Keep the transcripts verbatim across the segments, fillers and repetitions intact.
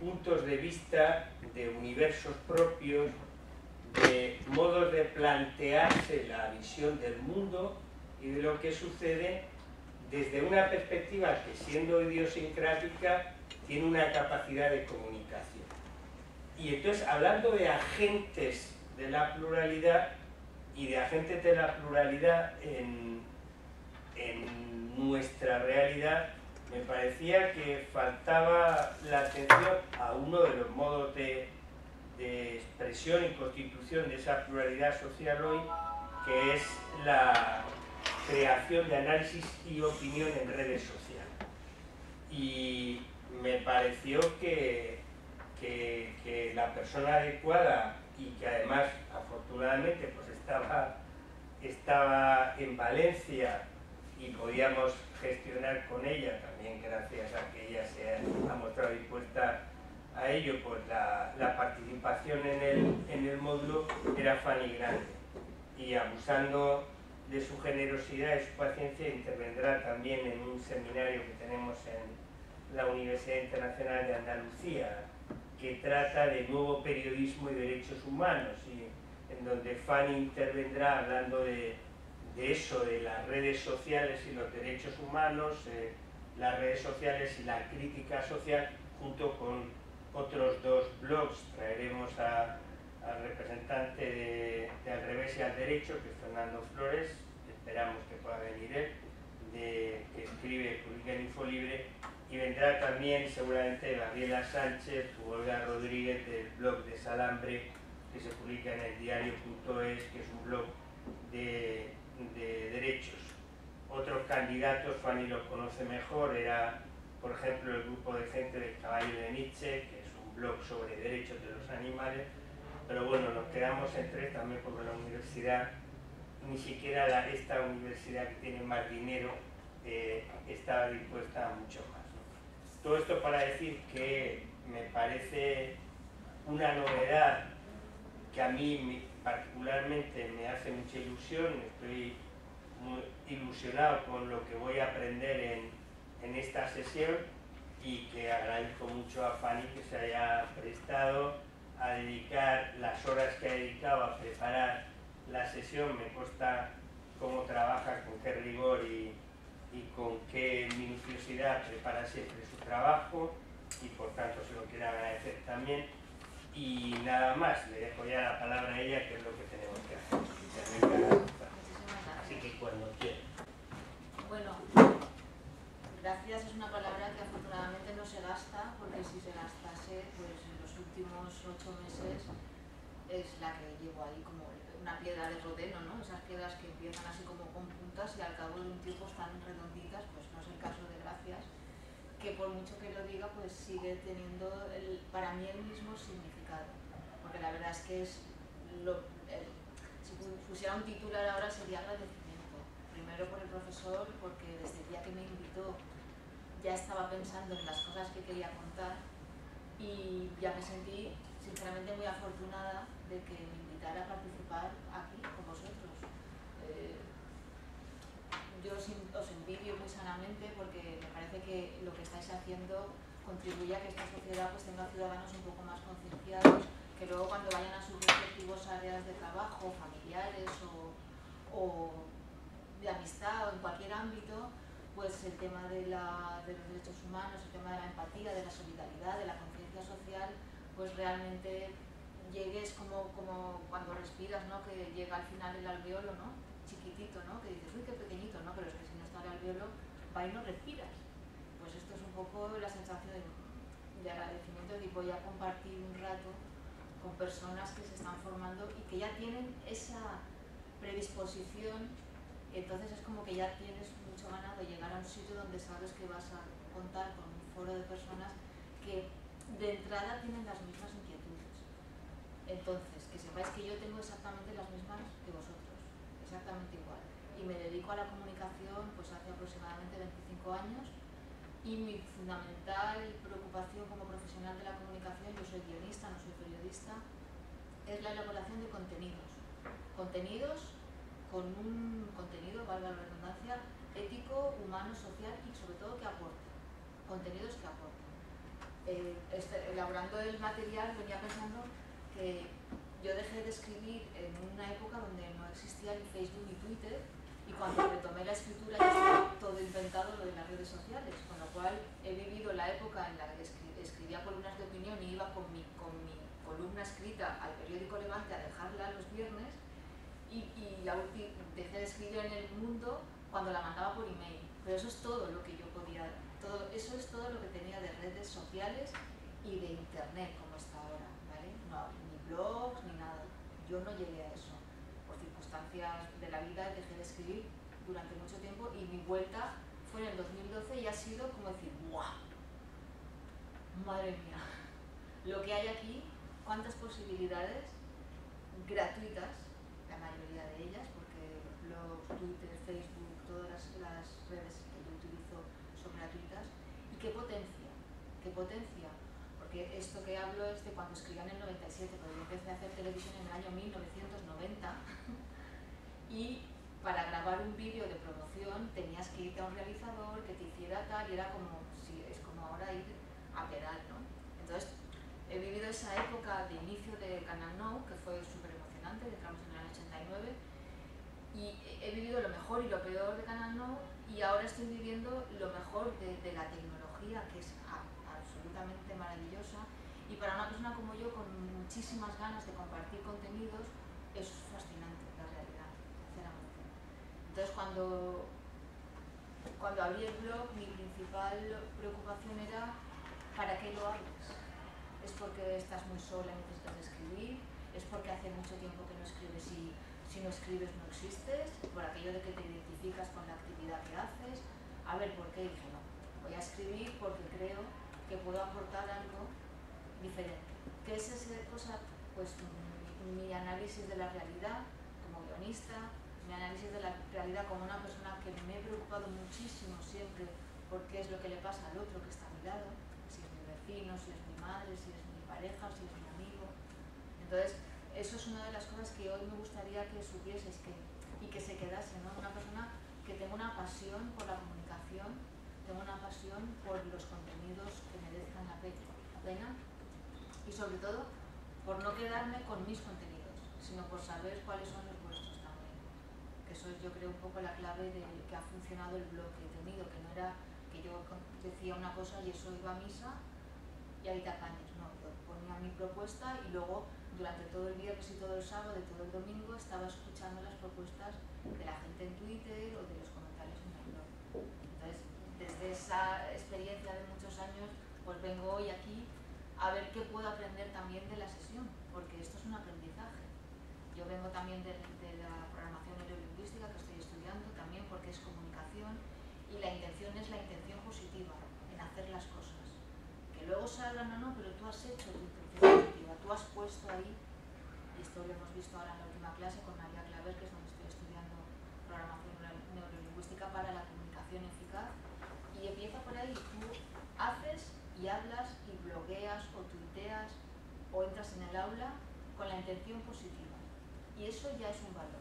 puntos de vista, de universos propios, de modos de plantearse la visión del mundo y de lo que sucede desde una perspectiva que, siendo idiosincrática, tiene una capacidad de comunicación. Y entonces, hablando de agentes de la pluralidad y de agentes de la pluralidad en, en nuestra realidad, me parecía que faltaba la atención a uno de los modos de, de expresión y constitución de esa pluralidad social hoy, que es la creación de análisis y opinión en redes sociales. Y me pareció que, que, que la persona adecuada, y que además afortunadamente pues estaba, estaba en Valencia y podíamos gestionar con ella, también gracias a que ella se ha mostrado dispuesta a ello, pues la, la participación en el, en el módulo era Fanny Grande. Y abusando de su generosidad y su paciencia, intervendrá también en un seminario que tenemos en la Universidad Internacional de Andalucía, que trata de nuevo periodismo y derechos humanos, y en donde Fanny intervendrá hablando de, de eso, de las redes sociales y los derechos humanos, eh, las redes sociales y la crítica social, junto con otros dos blogs. Traeremos a al representante de, de Al Revés y al Derecho, que es Fernando Flores, esperamos que pueda venir él, de, que escribe, publica en Infolibre, y vendrá también seguramente Gabriela Sánchez u Olga Rodríguez del blog de Salambre, que se publica en el diario punto es, que es un blog de, de derechos. Otros candidatos, Fanny los conoce mejor, era por ejemplo el grupo de gente del Caballo de Nietzsche, que es un blog sobre derechos de los animales. Pero bueno, nos quedamos en tres también porque la universidad, ni siquiera la, esta universidad que tiene más dinero, eh, estaba dispuesta a mucho más, ¿no? Todo esto para decir que me parece una novedad que a mí me, particularmente me hace mucha ilusión. Estoy muy ilusionado con lo que voy a aprender en, en esta sesión, y que agradezco mucho a Fanny que se haya prestado a dedicar las horas que ha dedicado a preparar la sesión. Me consta cómo trabaja, con qué rigor y, y con qué minuciosidad prepara siempre su trabajo, y por tanto se lo quiero agradecer también. Y nada más, le dejo ya la palabra a ella, que es lo que tenemos que hacer. Así que cuando quiera. Bueno, gracias es una palabra que afortunadamente no se gasta, porque si se gastase, pues en los últimos ocho meses es la que llevo ahí como una piedra de rodeno, ¿no? Esas piedras que empiezan así como con puntas y al cabo de un tiempo están redonditas. Pues no es el caso de Gracias, que por mucho que lo diga, pues sigue teniendo el, para mí el mismo significado, porque la verdad es que es lo, el, si pusiera un titular ahora sería agradecimiento, primero por el profesor, porque desde el día que me invitó ya estaba pensando en las cosas que quería contar, y ya me sentí sinceramente muy afortunada de que me invitara a participar aquí con vosotros. Eh, yo os, os envidio muy sanamente, porque me parece que lo que estáis haciendo contribuye a que esta sociedad pues tenga ciudadanos un poco más concienciados, que luego cuando vayan a sus respectivos áreas de trabajo, familiares o, o de amistad o en cualquier ámbito, pues el tema de, la, de los derechos humanos, el tema de la empatía, de la solidaridad, de la conciencia social, pues realmente llegues como, como cuando respiras, ¿no? Que llega al final el alveolo, ¿no? Chiquitito, ¿no? Que dices, uy, qué pequeñito, ¿no? Pero es que si no está el alveolo, va y no respiras. Pues esto es un poco la sensación de, de agradecimiento, de que voy a compartir un rato con personas que se están formando y que ya tienen esa predisposición. Entonces es como que ya tienes mucho ganado llegar a un sitio donde sabes que vas a contar con un foro de personas que de entrada tienen las mismas inquietudes. Entonces, que sepáis que yo tengo exactamente las mismas que vosotros, exactamente igual. Y me dedico a la comunicación pues hace aproximadamente veinticinco años, y mi fundamental preocupación como profesional de la comunicación, yo soy guionista, no soy periodista, es la elaboración de contenidos. Contenidos con un contenido, valga la redundancia, ético, humano, social y sobre todo que aporte. Contenidos que aporten. eh, este, elaborando el material venía pensando que yo dejé de escribir en una época donde no existía ni Facebook ni Twitter, y cuando retomé la escritura ya estaba todo inventado lo de las redes sociales, con lo cual he vivido la época en la que escri escribía columnas de opinión y iba con mi, con mi columna escrita al periódico Levante a dejarla los viernes, y, y la dejé de escribir en El Mundo cuando la mandaba por email. Pero eso es todo lo que yo podía, todo, eso es todo lo que tenía de redes sociales y de internet como está ahora, ¿vale? No, ni blogs ni nada. Yo no llegué a eso. Por circunstancias de la vida dejé de escribir durante mucho tiempo y mi vuelta fue en el dos mil doce y ha sido como decir, ¡guau! Madre mía, lo que hay aquí, cuántas posibilidades gratuitas, la mayoría de ellas, porque blogs, Twitter, Facebook, todas las, las redes que yo utilizo son gratuitas, y qué potencia, qué potencia, porque esto que hablo es de cuando escribía en el noventa y siete, pero yo empecé a hacer televisión en el año mil novecientos noventa, y para grabar un vídeo de promoción tenías que irte a un realizador que te hiciera tal, y era como, sí, es como ahora ir a pedal, ¿no? Entonces, he vivido esa época de inicio de Canal Now, que fue súper emocionante, entramos en el ochenta y nueve, y he vivido lo mejor y lo peor de Canal Now, y ahora estoy viviendo lo mejor de, de la tecnología, que es a, absolutamente maravillosa, y para una persona como yo, con muchísimas ganas de compartir contenidos, es fascinante la realidad, sinceramente. Entonces, cuando, cuando abrí el blog, mi principal preocupación era ¿para qué lo haces? ¿Es porque estás muy sola y necesitas escribir? ¿Es porque hace mucho tiempo que no escribes y si no escribes no existes? ¿Por aquello de que te identificas con la actividad que haces? A ver, ¿por qué? Dije, no, voy a escribir porque creo que puedo aportar algo diferente. ¿Qué es esa cosa? Pues mi, mi análisis de la realidad como guionista, mi análisis de la realidad como una persona que me he preocupado muchísimo siempre por qué es lo que le pasa al otro que está a mi lado, si es mi vecino, si es mi madre, si es mi pareja, si es mi amigo. Entonces, eso es una de las cosas que hoy me gustaría que supieses que, y que se quedase, ¿no? Una persona que tenga una pasión por la comunicación, tenga una pasión por los contenidos que merezcan la pena, y sobre todo por no quedarme con mis contenidos, sino por saber cuáles son los vuestros también. Que eso es, yo creo, un poco la clave de que ha funcionado el blog que he tenido, que no era que yo decía una cosa y eso iba a misa y ahí te apañes, no, yo ponía mi propuesta y luego durante todo el viernes y todo el sábado y todo el domingo estaba escuchando las propuestas de la gente en Twitter o de los comentarios en el blog. Entonces, desde esa experiencia de muchos años, pues vengo hoy aquí a ver qué puedo aprender también de la sesión, porque esto es un aprendizaje. Yo vengo también de, de la programación neurolingüística que estoy estudiando, también porque es comunicación, y la intención es la intención positiva, en hacer las cosas. Que luego salgan o no, pero tú has hecho tu intención positiva, tú has puesto ahí, y esto lo hemos visto ahora en la última clase con María Claver, que es donde estoy estudiando programación neurolingüística para la comunicación eficaz, y empieza por ahí, tú haces y hablas y blogueas o tuiteas o entras en el aula con la intención positiva, y eso ya es un valor,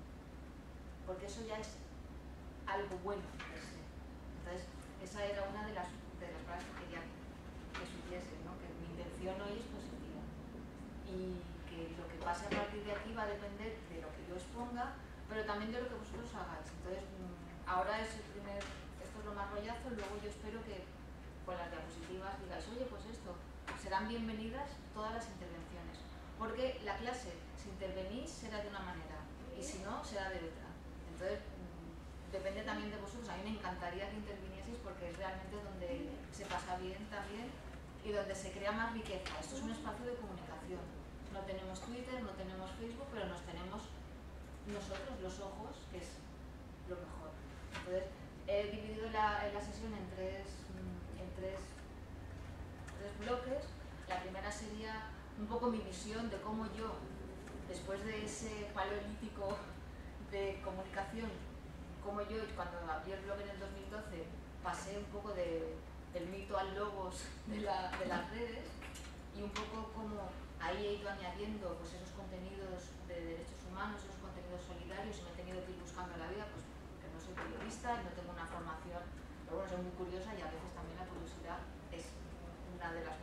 porque eso ya es algo bueno per se. Entonces, esa era una de las, de las cosas que quería que supiese, ¿no? Que mi intención hoy es positiva y que lo que pase a partir de aquí va a depender de lo que yo exponga, pero también de lo que vosotros hagáis. Entonces, ahora es el primer, esto es lo más rollazo, luego yo espero que con las diapositivas digáis, oye, pues esto, serán bienvenidas todas las intervenciones, porque la clase, si intervenís, será de una manera, y si no, será de otra. Entonces, depende también de vosotros. A mí me encantaría que intervinieseis porque es realmente donde se pasa bien también y donde se crea más riqueza. Esto es un espacio de comunicación. No tenemos Twitter, no tenemos Facebook, pero nos tenemos nosotros, los ojos, que es lo mejor. Entonces, he dividido la, la sesión en tres, en tres, tres bloques. La primera sería un poco mi visión de cómo yo, después de ese paleolítico de comunicación, como yo, cuando abrí el blog en el dos mil doce, pasé un poco de, del mito al logos de, la, de las redes, y un poco como ahí he ido añadiendo pues, esos contenidos de derechos humanos, esos contenidos solidarios, y me he tenido que ir buscando la vida, pues que no soy periodista y no tengo una formación, pero bueno, soy muy curiosa y a veces también la curiosidad es una de las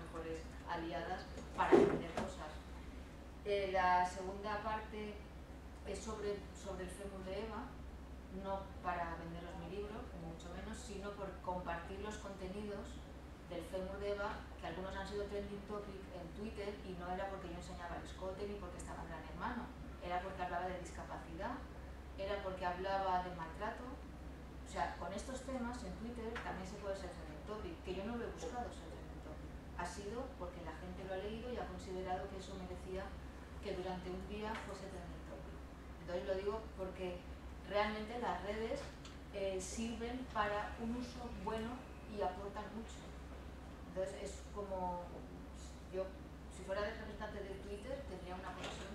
segunda parte es sobre, sobre el fémur de Eva, no para venderos mi libro, ni mucho menos, sino por compartir los contenidos del fémur de Eva, que algunos han sido trending topic en Twitter, y no era porque yo enseñaba el escote ni porque estaba en Gran Hermano, era porque hablaba de discapacidad, era porque hablaba de maltrato. O sea, con estos temas en Twitter también se puede ser trending topic, que yo no lo he buscado ser trending topic, ha sido porque la gente lo ha leído y ha considerado que eso merecía que durante un día fuese trending topic. Entonces lo digo porque realmente las redes eh, sirven para un uso bueno y aportan mucho. Entonces es como, yo, si fuera representante de Twitter, tendría una posición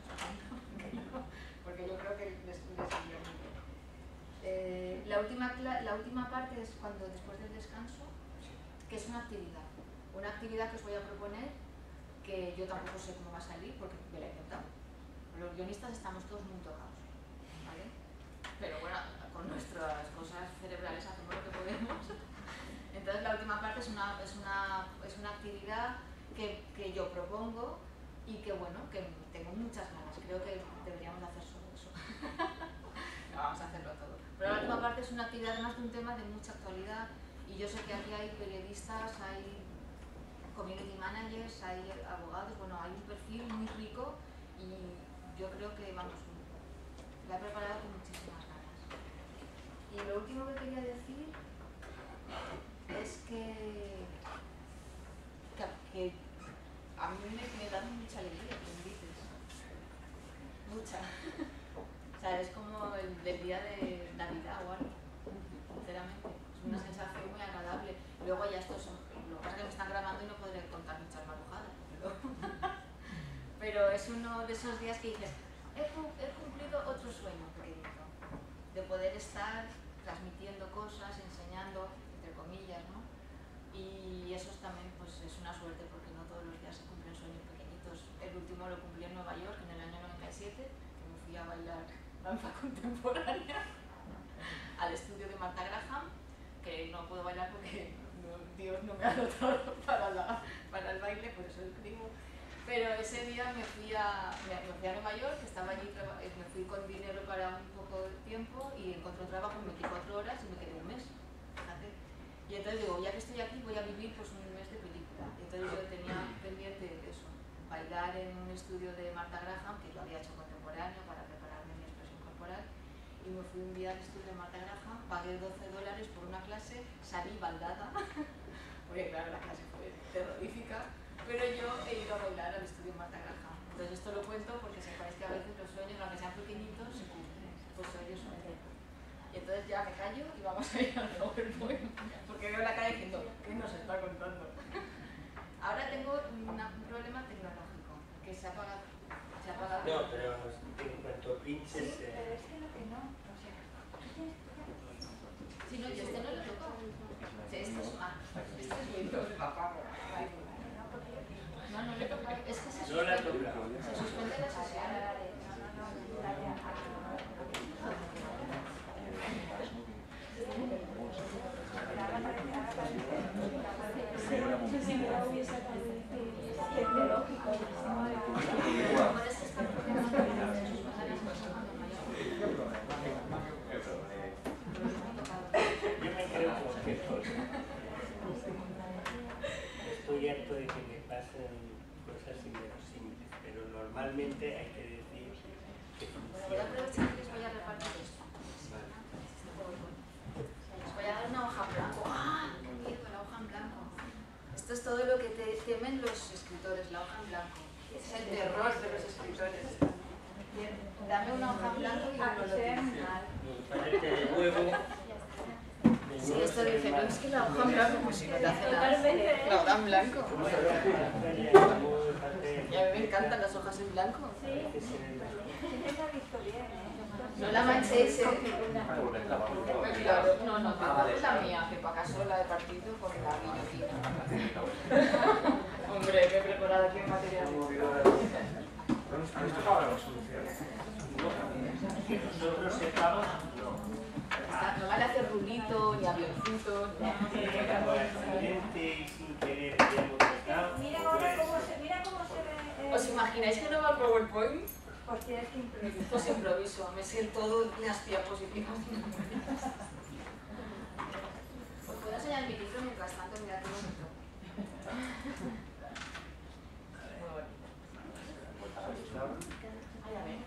porque yo creo que les, les iría muy bien. Eh, la, última, la última parte es cuando, después del descanso, que es una actividad. Una actividad que os voy a proponer, que yo tampoco sé cómo va a salir, porque me la he inventado. Los guionistas estamos todos muy tocados, ¿vale? Pero bueno, con nuestras cosas cerebrales hacemos lo que podemos. Entonces la última parte es una, es una, es una actividad que, que yo propongo y que bueno, que tengo muchas ganas. Creo que deberíamos hacer solo eso. No, vamos a hacerlo todo. Pero la última parte es una actividad además de un tema de mucha actualidad, y yo sé que aquí hay periodistas, hay community managers, hay abogados, bueno, hay un perfil muy rico y yo creo que, vamos, la he preparado con muchísimas ganas. Y lo último que quería decir es que, que, que a mí me, me da mucha alegría que me invites. Mucha. O sea, es como el, el día de Navidad o algo, sinceramente. Es una sensación muy agradable. Luego ya estos son, lo que pasa es que me están grabando y no podré contar muchas marujadas. Pero, pero es uno de esos días que dices, he, he cumplido otro sueño pequeñito, de poder estar transmitiendo cosas, enseñando, entre comillas, ¿no? Y eso es también, pues es una suerte, porque no todos los días se cumplen sueños pequeñitos. El último lo cumplí en Nueva York en el año noventa y siete, que me fui a bailar danza contemporánea al estudio de Martha Graham, que no puedo bailar porque no, Dios no me ha dotado para, la, para el baile, por eso escribo. Pero ese día me fui a, me, me fui a Nueva York, estaba allí, me fui con dinero para un poco de tiempo y encontré un trabajo en veinticuatro horas y me quedé un mes. Fíjate. Y entonces digo, ya que estoy aquí voy a vivir pues un mes de película. Y entonces yo tenía pendiente eso, bailar en un estudio de Martha Graham, que lo había hecho contemporáneo para prepararme mi expresión corporal, y me fui un día al estudio de Martha Graham, pagué doce dólares por una clase, salí baldada, porque claro, la clase fue terrorífica, pero yo he ido a bailar al estudio de Martha Graham. Entonces esto lo cuento porque sepáis que a veces los sueños, aunque sean pequeñitos, se cumplen. Pues hoy es un reto. Y entonces ya me callo y vamos a ir al PowerPoint, porque veo la calle diciendo, ¿qué nos está contando? Ahora tengo una, un problema tecnológico, que se ha apagado. Se ha apagado. No, pero en cuanto pinches... Sí, pero es que lo que no, o sea... Sí, no, yo este no lo toco. Sí, este es más. Este es Windows. No, no le toca. Es que se No la suspende, toca. se suspende la sesión. Puedes estar programando para que se suspenda la sesión cuando vaya. Yo me creo cualquier cosa. Estoy harto de que me pasen cosas inverosímiles, pero normalmente hay que decir que Voy a funciona. aprovechar que les voy a repartir esto. Les voy a dar una hoja en blanco. ¡Ah! ¡Qué miedo, la hoja en blanco! Esto es todo lo que te, temen los escritores, la hoja en blanco. Es el terror de los escritores. Dame una hoja en blanco y no lo tiro. Palete de huevo. Sí, esto dice, no es que la hoja en blanco, pues si no te hace nada. La hoja en blanco. Y a mí me encantan las hojas en blanco. No la manchéis, ¿eh? Claro, no, no, no es la mía, que para acaso la he partido con la guillotina. Hombre, que he preparado aquí un material. Que nosotros sepamos, no. No vale hacer rulito, ni avioncito, ni Por accidente y sin querer que hemos estado. Mira ahora cómo se, mira cómo se ve. eh, ¿Os imagináis que no va el PowerPoint? Pues tienes que improvisar. Pues improviso, me siento las diapositivas. Os puedo enseñar mi libro mientras tanto, mirad un momento. Ay, a ver.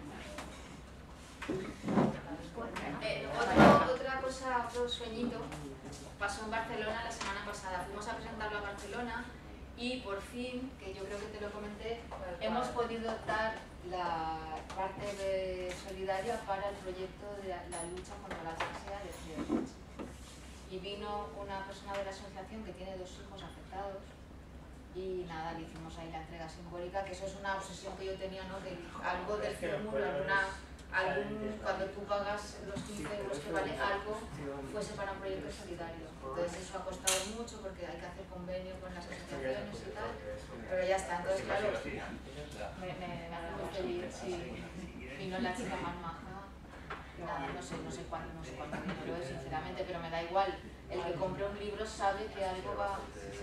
Eh, otro, otra cosa, otro sueñito, pasó en Barcelona la semana pasada. Fuimos a presentarlo a Barcelona y por fin, que yo creo que te lo comenté, hemos podido dar la parte de solidaria para el proyecto de la, la lucha contra la asfixia de Friedrich. Y vino una persona de la asociación que tiene dos hijos afectados y nada, le hicimos ahí la entrega simbólica, que eso es una obsesión que yo tenía, ¿no? Que algo del círculo, alguna, algún, cuando tú pagas los quince euros que vale algo, fuese para un proyecto solidario. Entonces eso ha costado mucho porque hay que hacer convenio con las asociaciones y tal, pero ya está. Entonces claro, me, me, me hace muy feliz, sí. Vino la chica más maja, nada, no sé, no sé cuánto, no sé cuánto dinero es sinceramente, pero me da igual. El que compre un libro sabe que algo va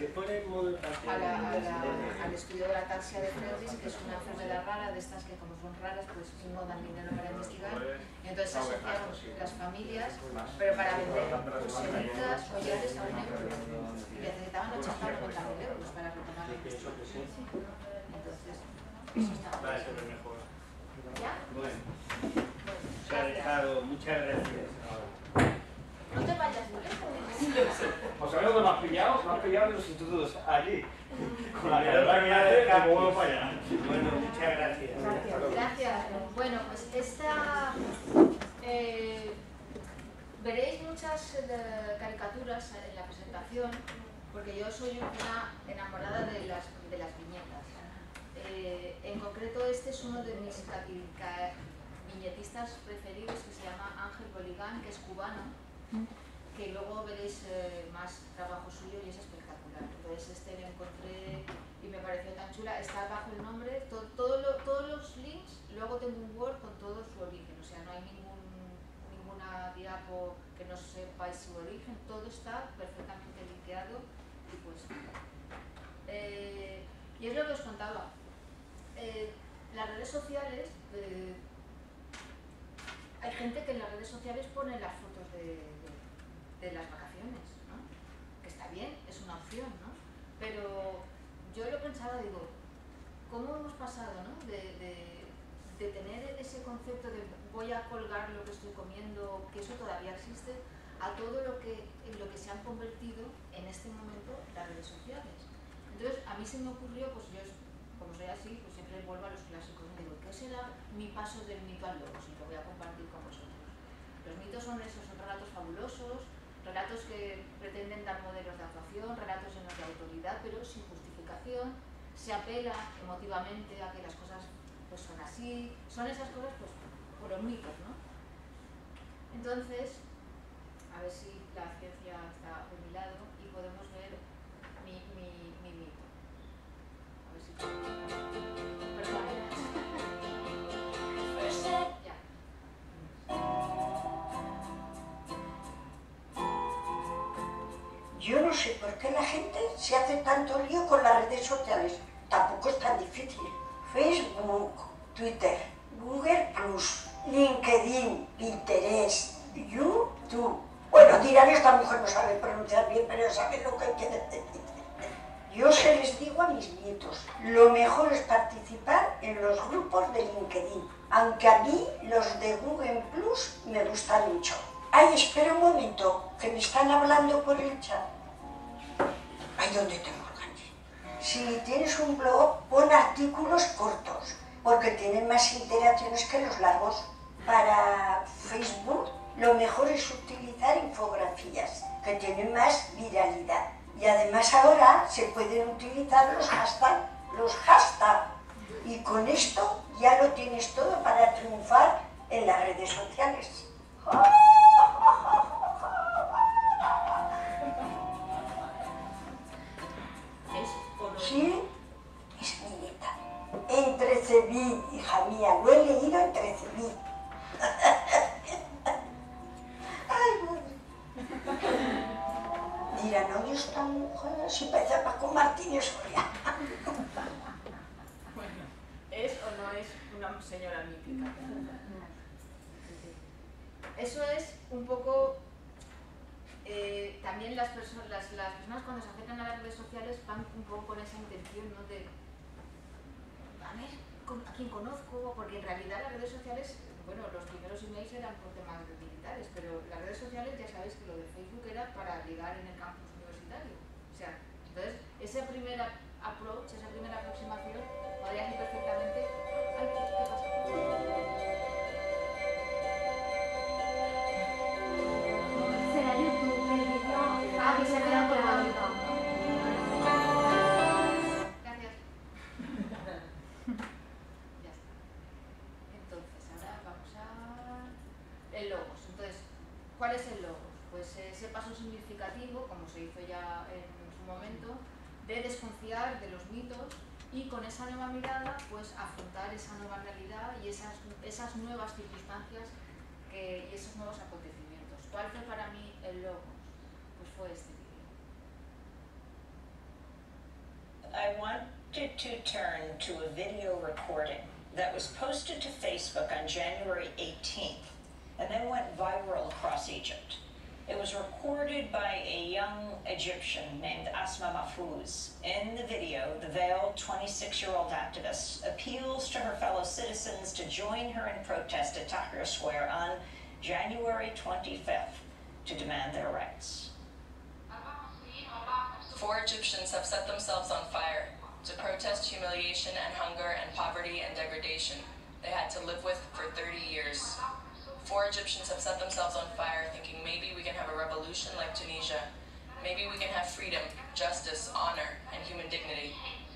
a la, a la, al estudio de la ataxia de Friedrich, que es una enfermedad rara, de estas que como son raras pues no dan dinero para investigar, y entonces asociaron las familias, pero para vender pulseritas, collares a un euro, y necesitaban ochenta o noventa mil euros para retomar la investigación. Entonces, eso está muy bien. ¿Ya? Bueno, se ha dejado, muchas gracias. No te vayas muy lejos. Pues ¿sabes dónde me has pillado? Me has pillado en los institutos, allí. Con la Pero verdad que me hace que me vuelvo para allá. Bueno, muchas gracias. Gracias. Bueno, pues esta... Eh, veréis muchas eh, caricaturas en la presentación, porque yo soy una enamorada de las, de las viñetas. Eh, en concreto, este es uno de mis viñetistas preferidos, que se llama Ángel Boligán, que es cubano, que luego veréis eh, más trabajo suyo y es espectacular. Entonces este lo encontré y me pareció tan chula. Está bajo el nombre, to, todo lo, todos los links, luego tengo un Word con todo su origen, o sea, no hay ningún, ninguna diapo que no sepáis su origen, todo está perfectamente linkeado y puesto. Eh, y es lo que os contaba. Eh, las redes sociales, eh, hay gente que en las redes sociales pone las fotos de, de, de las vacaciones, ¿no? Que está bien, es una opción, ¿no? Pero yo lo he pensado, digo, ¿cómo hemos pasado, ¿no? de, de, de tener ese concepto de voy a colgar lo que estoy comiendo, que eso todavía existe, a todo lo que, en lo que se han convertido en este momento las redes sociales? Entonces, a mí se me ocurrió, pues yo, como soy así, pues siempre vuelvo a los clásicos, y digo, ¿qué será mi paso del mito al lobo? Si lo voy a compartir con vosotros. Los mitos son esos, son relatos fabulosos, relatos que pretenden dar modelos de actuación, relatos llenos de autoridad, pero sin justificación. Se apela emotivamente a que las cosas pues son así, son esas cosas pues por los mitos, ¿no? Entonces, a ver si la ciencia está de mi lado y podemos ver mi, mi, mi mito. A ver si... Perdón. Ya. Yo no sé por qué la gente se hace tanto lío con las redes sociales. Tampoco es tan difícil. Facebook, Twitter, Google plus, LinkedIn, Pinterest, YouTube. Bueno, dirán, esta mujer no sabe pronunciar bien, pero sabe lo que hay que decir. Yo se les digo a mis nietos, lo mejor es participar en los grupos de LinkedIn, aunque a mí los de Google plus me gustan mucho. Ay, espera un momento, que me están hablando por el chat. Ay, ¿dónde tengo el canche? Si tienes un blog, pon artículos cortos, porque tienen más interacciones que los largos. Para Facebook, lo mejor es utilizar infografías, que tienen más viralidad. Y además ahora se pueden utilizar los hashtags, los hashtags. Y con esto ya lo tienes todo para triunfar en las redes sociales. Sí, es mi nieta. Entreceví, hija mía, lo he leído entreceví. Ay, madre. Dirán, oye, esta mujer, si parece a Paco Martínez Soria. Bueno, ¿es o no es una señora mítica. Eso es un poco... Eh, también las, perso las, las personas cuando se acercan a las redes sociales van un poco con esa intención, ¿no? De a ver a quién conozco, porque en realidad las redes sociales, bueno, los primeros emails eran por temas militares, pero las redes sociales ya sabéis que lo de Facebook era para ligar en el campus universitario. O sea, entonces esa primera approach, esa primera aproximación podría ser perfectamente... Ay, ¿qué, qué pasa? Será YouTube, el vídeo. Ah, que se ha quedado colgado. Gracias. Ya está. Entonces, ahora vamos a... El logos. Entonces, ¿cuál es el logos? Pues ese paso significativo, como se hizo ya en su momento, de desconfiar de los mitos y con esa nueva mirada, pues afrontar esa nueva realidad y esas, esas nuevas circunstancias que, y esos nuevos acontecimientos. ¿Cuál fue para mí el logos? Pues fue este vídeo. I wanted to turn to a video recording that was posted to Facebook on January eighteenth and then went viral across Egypt. It was recorded by a young Egyptian named Asma Mahfouz. In the video, the veiled twenty-six-year-old activist appeals to her fellow citizens to join her in protest at Tahrir Square on January twenty-fifth to demand their rights. Four Egyptians have set themselves on fire to protest humiliation and hunger and poverty and degradation they had to live with for thirty years. Four Egyptians have set themselves on fire thinking maybe we can have a revolution like Tunisia. Maybe we can have freedom, justice, honor, and human dignity.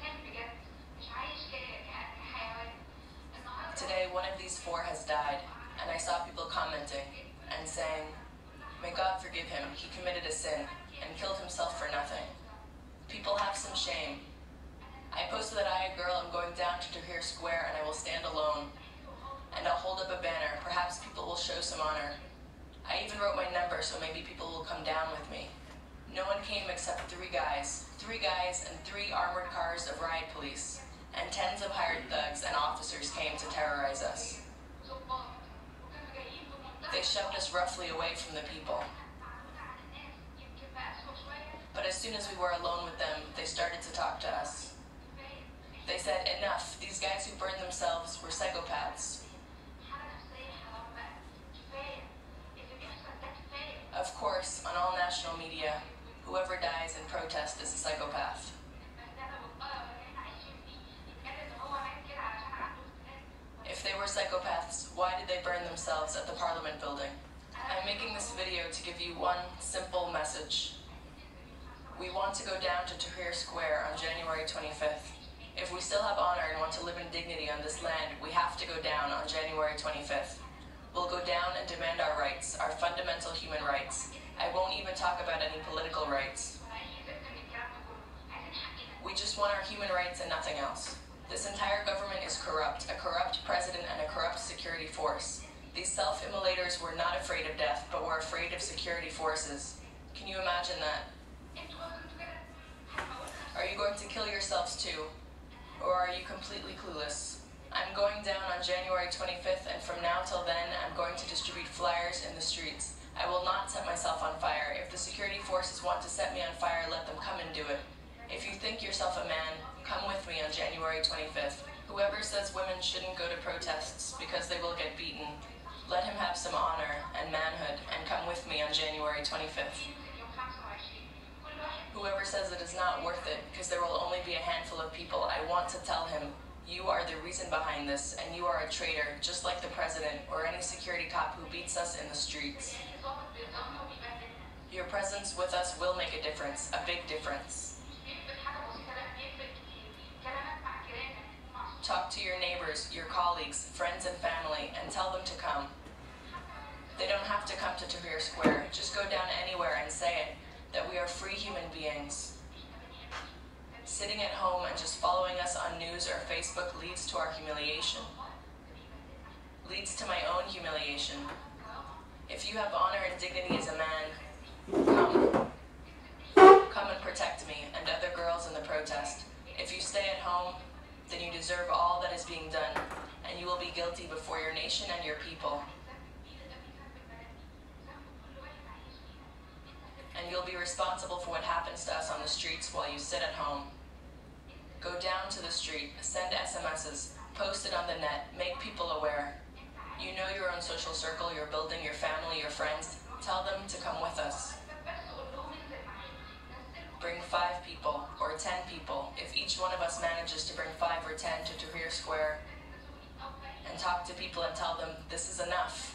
Today, one of these four has died, and I saw people commenting and saying, may God forgive him, he committed a sin and killed himself for nothing. People have some shame. I posted that I, a girl, am going down to Tahrir Square and I will stand alone. And I'll hold up a banner. Perhaps people will show some honor. I even wrote my number so maybe people will come down with me. No one came except three guys. Three guys and three armored cars of riot police. And tens of hired thugs and officers came to terrorize us. They shoved us roughly away from the people. But as soon as we were alone with them, they started to talk to us. They said, enough, these guys who burned themselves were psychopaths. Of course, on all national media, whoever dies in protest is a psychopath. If they were psychopaths, why did they burn themselves at the Parliament building? I'm making this video to give you one simple message. We want to go down to Tahrir Square on January twenty-fifth. If we still have honor and want to live in dignity on this land, we have to go down on January twenty-fifth. We'll go down and demand our rights, our fundamental human rights. I won't even talk about any political rights. We just want our human rights and nothing else. This entire government is corrupt, a corrupt president and a corrupt security force. These self-immolators were not afraid of death, but were afraid of security forces. Can you imagine that? Are you going to kill yourselves too? Or are you completely clueless? I'm going down on January twenty-fifth, and from now till then, I'm going to distribute flyers in the streets. I will not set myself on fire. If the security forces want to set me on fire, let them come and do it. If you think yourself a man, come with me on January twenty-fifth. Whoever says women shouldn't go to protests because they will get beaten, let him have some honor and manhood and come with me on January twenty-fifth. Whoever says it is not worth it because there will only be a handful of people, I want to tell him, you are the reason behind this, and you are a traitor, just like the president or any security cop who beats us in the streets. Your presence with us will make a difference, a big difference. Talk to your neighbors, your colleagues, friends and family, and tell them to come. They don't have to come to Tahrir Square, just go down anywhere and say it, that we are free human beings. Sitting at home and just following us on news or Facebook leads to our humiliation. Leads to my own humiliation. If you have honor and dignity as a man, come. Come and protect me and other girls in the protest. If you stay at home, then you deserve all that is being done, and you will be guilty before your nation and your people. And you'll be responsible for what happens to us on the streets while you sit at home. Go down to the street, send S M Ses, post it on the net, make people aware. You know your own social circle, you're building, your family, your friends. Tell them to come with us. Bring five people or ten people, if each one of us manages to bring five or ten to Tahrir Square, and talk to people and tell them this is enough.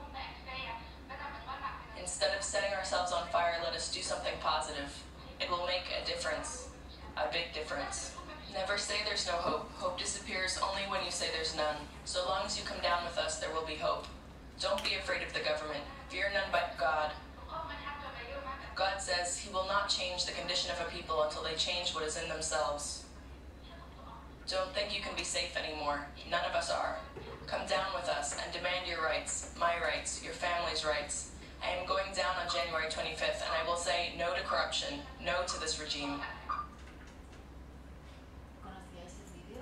Instead of setting ourselves on fire, let us do something positive. It will make a difference, a big difference. Never say there's no hope. Hope disappears only when you say there's none. So long as you come down with us, there will be hope. Don't be afraid of the government. Fear none but God. God says he will not change the condition of a people until they change what is in themselves. Don't think you can be safe anymore. None of us are. Come down with us and demand your rights, my rights, your family's rights. I am going down on January twenty-fifth, and I will say no to corruption, no to this regime. ¿Conocíais el vídeo?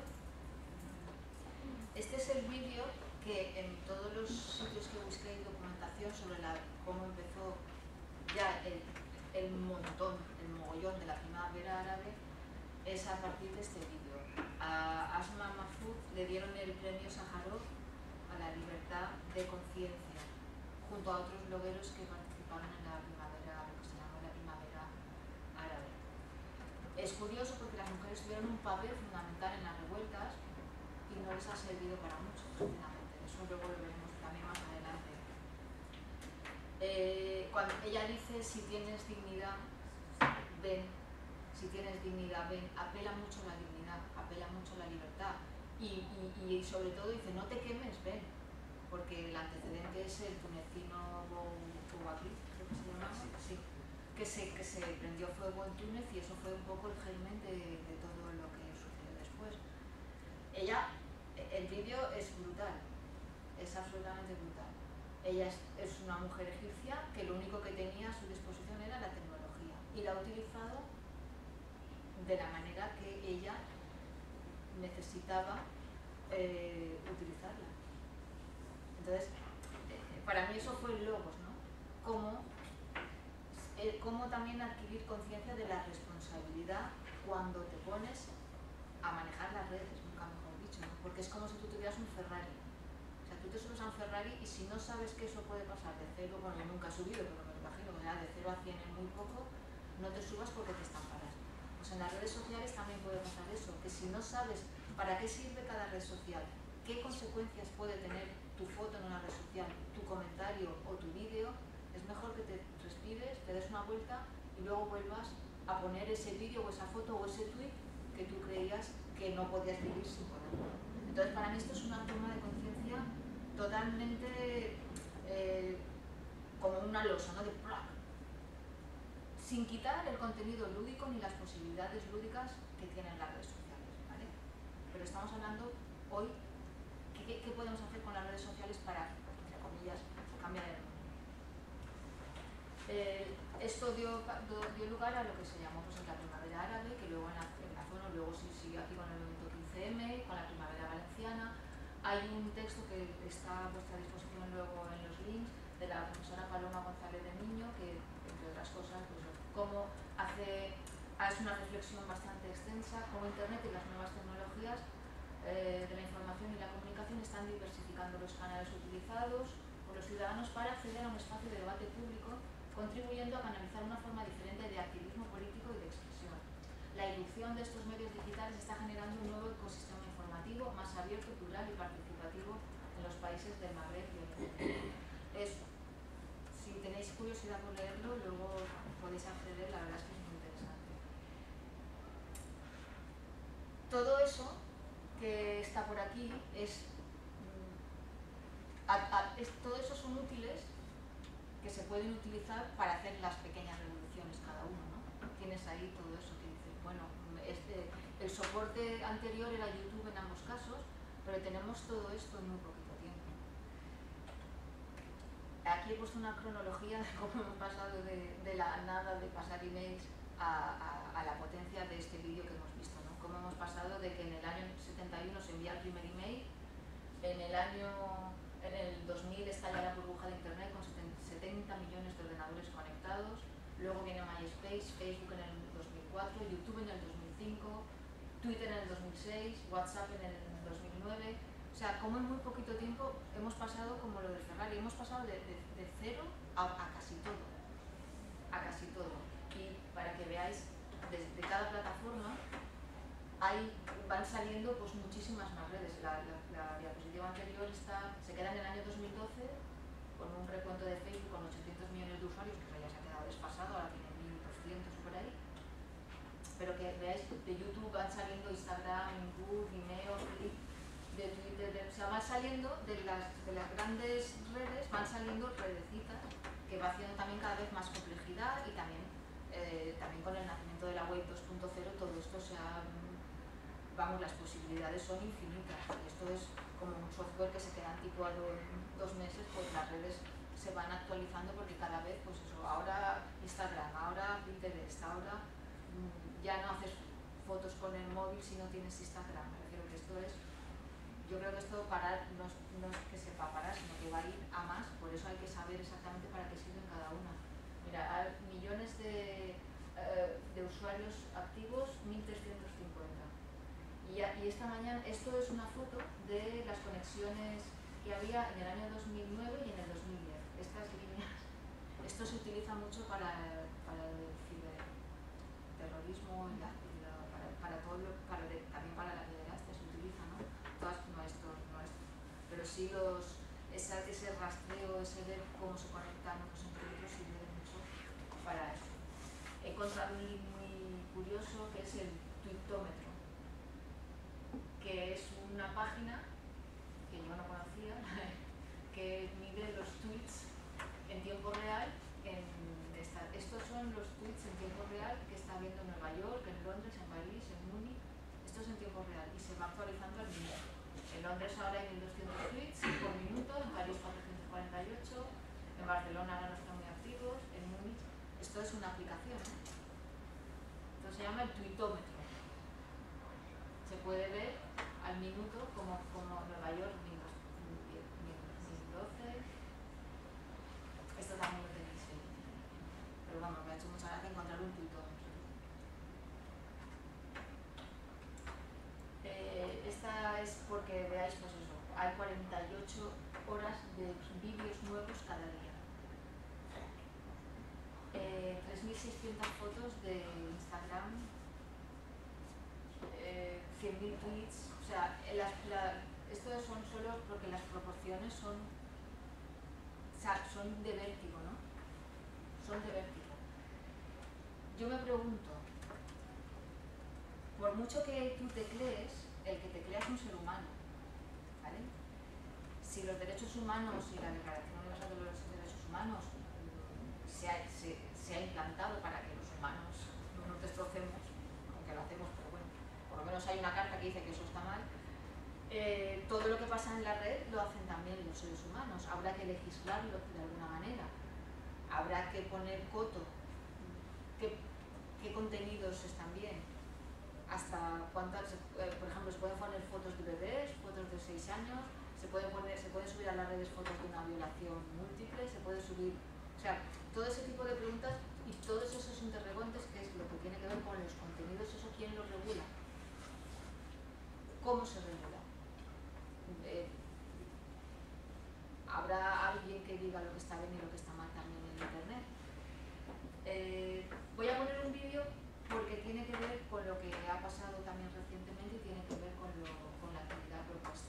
Este es el vídeo que en todos los sitios que busquéis documentación sobre la, cómo empezó ya el, el montón, el mogollón de la primavera árabe, es a partir de este vídeo. A Asma Mahfouz le dieron el premio Sájarov a la libertad de conciencia, junto a otros blogueros que participaron en la primavera, lo que se llamó la primavera árabe. Es curioso porque las mujeres tuvieron un papel fundamental en las revueltas y no les ha servido para mucho, finalmente. Eso luego lo veremos también más adelante. Eh, cuando ella dice, si tienes dignidad, ven, si tienes dignidad, ven, apela mucho a la dignidad, apela mucho a la libertad y, y, y sobre todo dice, no te quemes, ven, porque el antecedente es el tunecino Bouakli, creo que se llama, sí, que se, que se prendió fuego en Túnez y eso fue un poco el germen de, de todo lo que sucedió después. Ella, el vídeo es brutal, es absolutamente brutal. Ella es, es una mujer egipcia que lo único que tenía a su disposición era la tecnología y la ha utilizado de la manera que ella necesitaba eh, utilizarla. Entonces, eh, para mí eso fue el logos, ¿no? Cómo, eh, cómo también adquirir conciencia de la responsabilidad cuando te pones a manejar las redes, nunca mejor dicho, ¿no? Porque es como si tú tuvieras un Ferrari. O sea, tú te subes a un Ferrari y si no sabes que eso puede pasar de cero, bueno, yo nunca he subido, pero me lo imagino, o sea, de cero a cien en muy poco, no te subas porque te estamparás. Pues en las redes sociales también puede pasar eso, que si no sabes para qué sirve cada red social, qué consecuencias puede tener tu foto en una red social, tu comentario o tu vídeo, es mejor que te respires, te des una vuelta y luego vuelvas a poner ese vídeo o esa foto o ese tweet que tú creías que no podías vivir sin ponerlo. Entonces para mí esto es una toma de conciencia totalmente eh, como una losa, ¿no? De ¡plac! Sin quitar el contenido lúdico ni las posibilidades lúdicas que tienen las redes sociales, ¿vale? Pero estamos hablando hoy ¿Qué, ¿qué podemos hacer con las redes sociales para, entre comillas, cambiar el mundo? Eh, esto dio, dio lugar a lo que se llamó pues, la primavera árabe, que luego en la, en la zona, luego sí siguió aquí con el movimiento quince eme, con la primavera valenciana. Hay un texto que está a vuestra disposición luego en los links de la profesora Paloma González de Niño, que, entre otras cosas, pues, cómo hace, hace una reflexión bastante extensa, cómo Internet y las nuevas tecnologías de la información y la comunicación están diversificando los canales utilizados por los ciudadanos para acceder a un espacio de debate público, contribuyendo a canalizar una forma diferente de activismo político y de expresión. La irrupción de estos medios digitales está generando un nuevo ecosistema informativo más abierto, plural y participativo en los países del Magreb y Oriente. Es, si tenéis curiosidad por leerlo, luego podéis acceder, la verdad es que es muy interesante. Todo eso que está por aquí es, a, a, es todo eso son útiles que se pueden utilizar para hacer las pequeñas revoluciones cada uno, ¿no? Tienes ahí todo eso que dices, bueno, este, el soporte anterior era YouTube en ambos casos, pero tenemos todo esto en muy poquito tiempo. Aquí he puesto una cronología de cómo hemos pasado de, de la nada de pasar emails a, a, a la potencia de este vídeo que hemos visto, ¿no? Cómo hemos pasado de que en el año setenta uno se envía el primer email, en el año, en el dos mil estalla la burbuja de internet con setenta millones de ordenadores conectados, luego viene MySpace, Facebook en el dos mil cuatro, YouTube en el dos mil cinco, Twitter en el dos mil seis, WhatsApp en el dos mil nueve, o sea, como en muy poquito tiempo hemos pasado como lo de Ferrari, hemos pasado de, de, de cero a, a casi todo, a casi todo. Y para que veáis, de, de cada plataforma hay, van saliendo pues muchísimas más redes. La, la, la diapositiva anterior está, se queda en el año dos mil doce con un recuento de Facebook con ochocientos millones de usuarios, que ya se ha quedado desfasado, ahora tiene mil doscientos por ahí. Pero que veáis, de YouTube van saliendo Instagram, YouTube, Vimeo, Flip, de Twitter, de, o sea, van saliendo de las, de las grandes redes, van saliendo redecitas, que va haciendo también cada vez más complejidad y también, eh, también con el nacimiento de la web dos punto cero todo esto se ha, vamos, las posibilidades son infinitas. Esto es como un software que se queda anticuado en dos meses, pues las redes se van actualizando porque cada vez, pues eso, ahora Instagram, ahora Pinterest, ahora mmm, ya no haces fotos con el móvil si no tienes Instagram. Me refiero que esto es, yo creo que esto parar no es, no es que sepa parar, sino que va a ir a más, por eso hay que saber exactamente para qué sirven cada una. Mira, hay millones de, uh, de usuarios activos, mil trescientos cincuenta. Y, y esta mañana, esto es una foto de las conexiones que había en el año dos mil nueve y en el dos mil diez. Estas líneas, esto se utiliza mucho para, para el ciberterrorismo, y la, y la, para, para todo lo, para de, también para la pederastia se utiliza, ¿no? Todas, no esto, no esto, pero sí los, esa, ese rastreo, ese ver cómo se conectan unos entre otros sirve mucho para eso. He encontrado un link muy curioso que es el Twittómetro, que es una página que yo no conocía, que mide los tweets en tiempo real. En esta, estos son los tweets en tiempo real que está viendo en Nueva York, en Londres, en París, en Múnich. Esto es en tiempo real y se va actualizando al minuto. En Londres ahora hay mil doscientos tweets por minuto, en París cuatrocientos cuarenta y ocho, en Barcelona ahora no están muy activos, en Múnich. Esto es una aplicación, ¿eh? Esto se llama el Twittómetro. Se puede ver al minuto como, como Nueva York mil doce. Esto también lo tenéis ahí. Pero vamos, me ha hecho mucha gracia encontrar un Twittómetro. Eh, esta es porque veáis, pues eso, hay cuarenta y ocho horas de vídeos nuevos cada día. Eh, tres mil seiscientas fotos de Instagram, eh, cien mil tweets, o sea, las, la, esto son solo porque las proporciones son, o sea, son de vértigo, ¿no? Son de vértigo. Yo me pregunto, por mucho que tú teclees, el que teclea es un ser humano, ¿vale? Si los derechos humanos y la Declaración Universal de los Derechos Humanos se ha, se, se ha implantado para que los humanos no nos destrocemos, aunque lo hacemos, pero bueno, por lo menos hay una carta que dice que eso está mal, eh, todo lo que pasa en la red lo hacen también los seres humanos. Habrá que legislarlo de alguna manera, habrá que poner coto, qué, qué contenidos están bien, hasta cuántas, eh, por ejemplo, se pueden poner fotos de bebés, fotos de seis años, se pueden poner, se pueden subir a las redes fotos de una violación múltiple, se puede subir, o sea, todo ese tipo de preguntas y todos esos interrogantes, que es lo que tiene que ver con los contenidos, eso quién lo regula, cómo se regula. Eh, habrá alguien que diga lo que está bien y lo que está mal también en internet. Eh, voy a poner un vídeo porque tiene que ver con lo que ha pasado también recientemente y tiene que ver con, lo, con la actividad propuesta.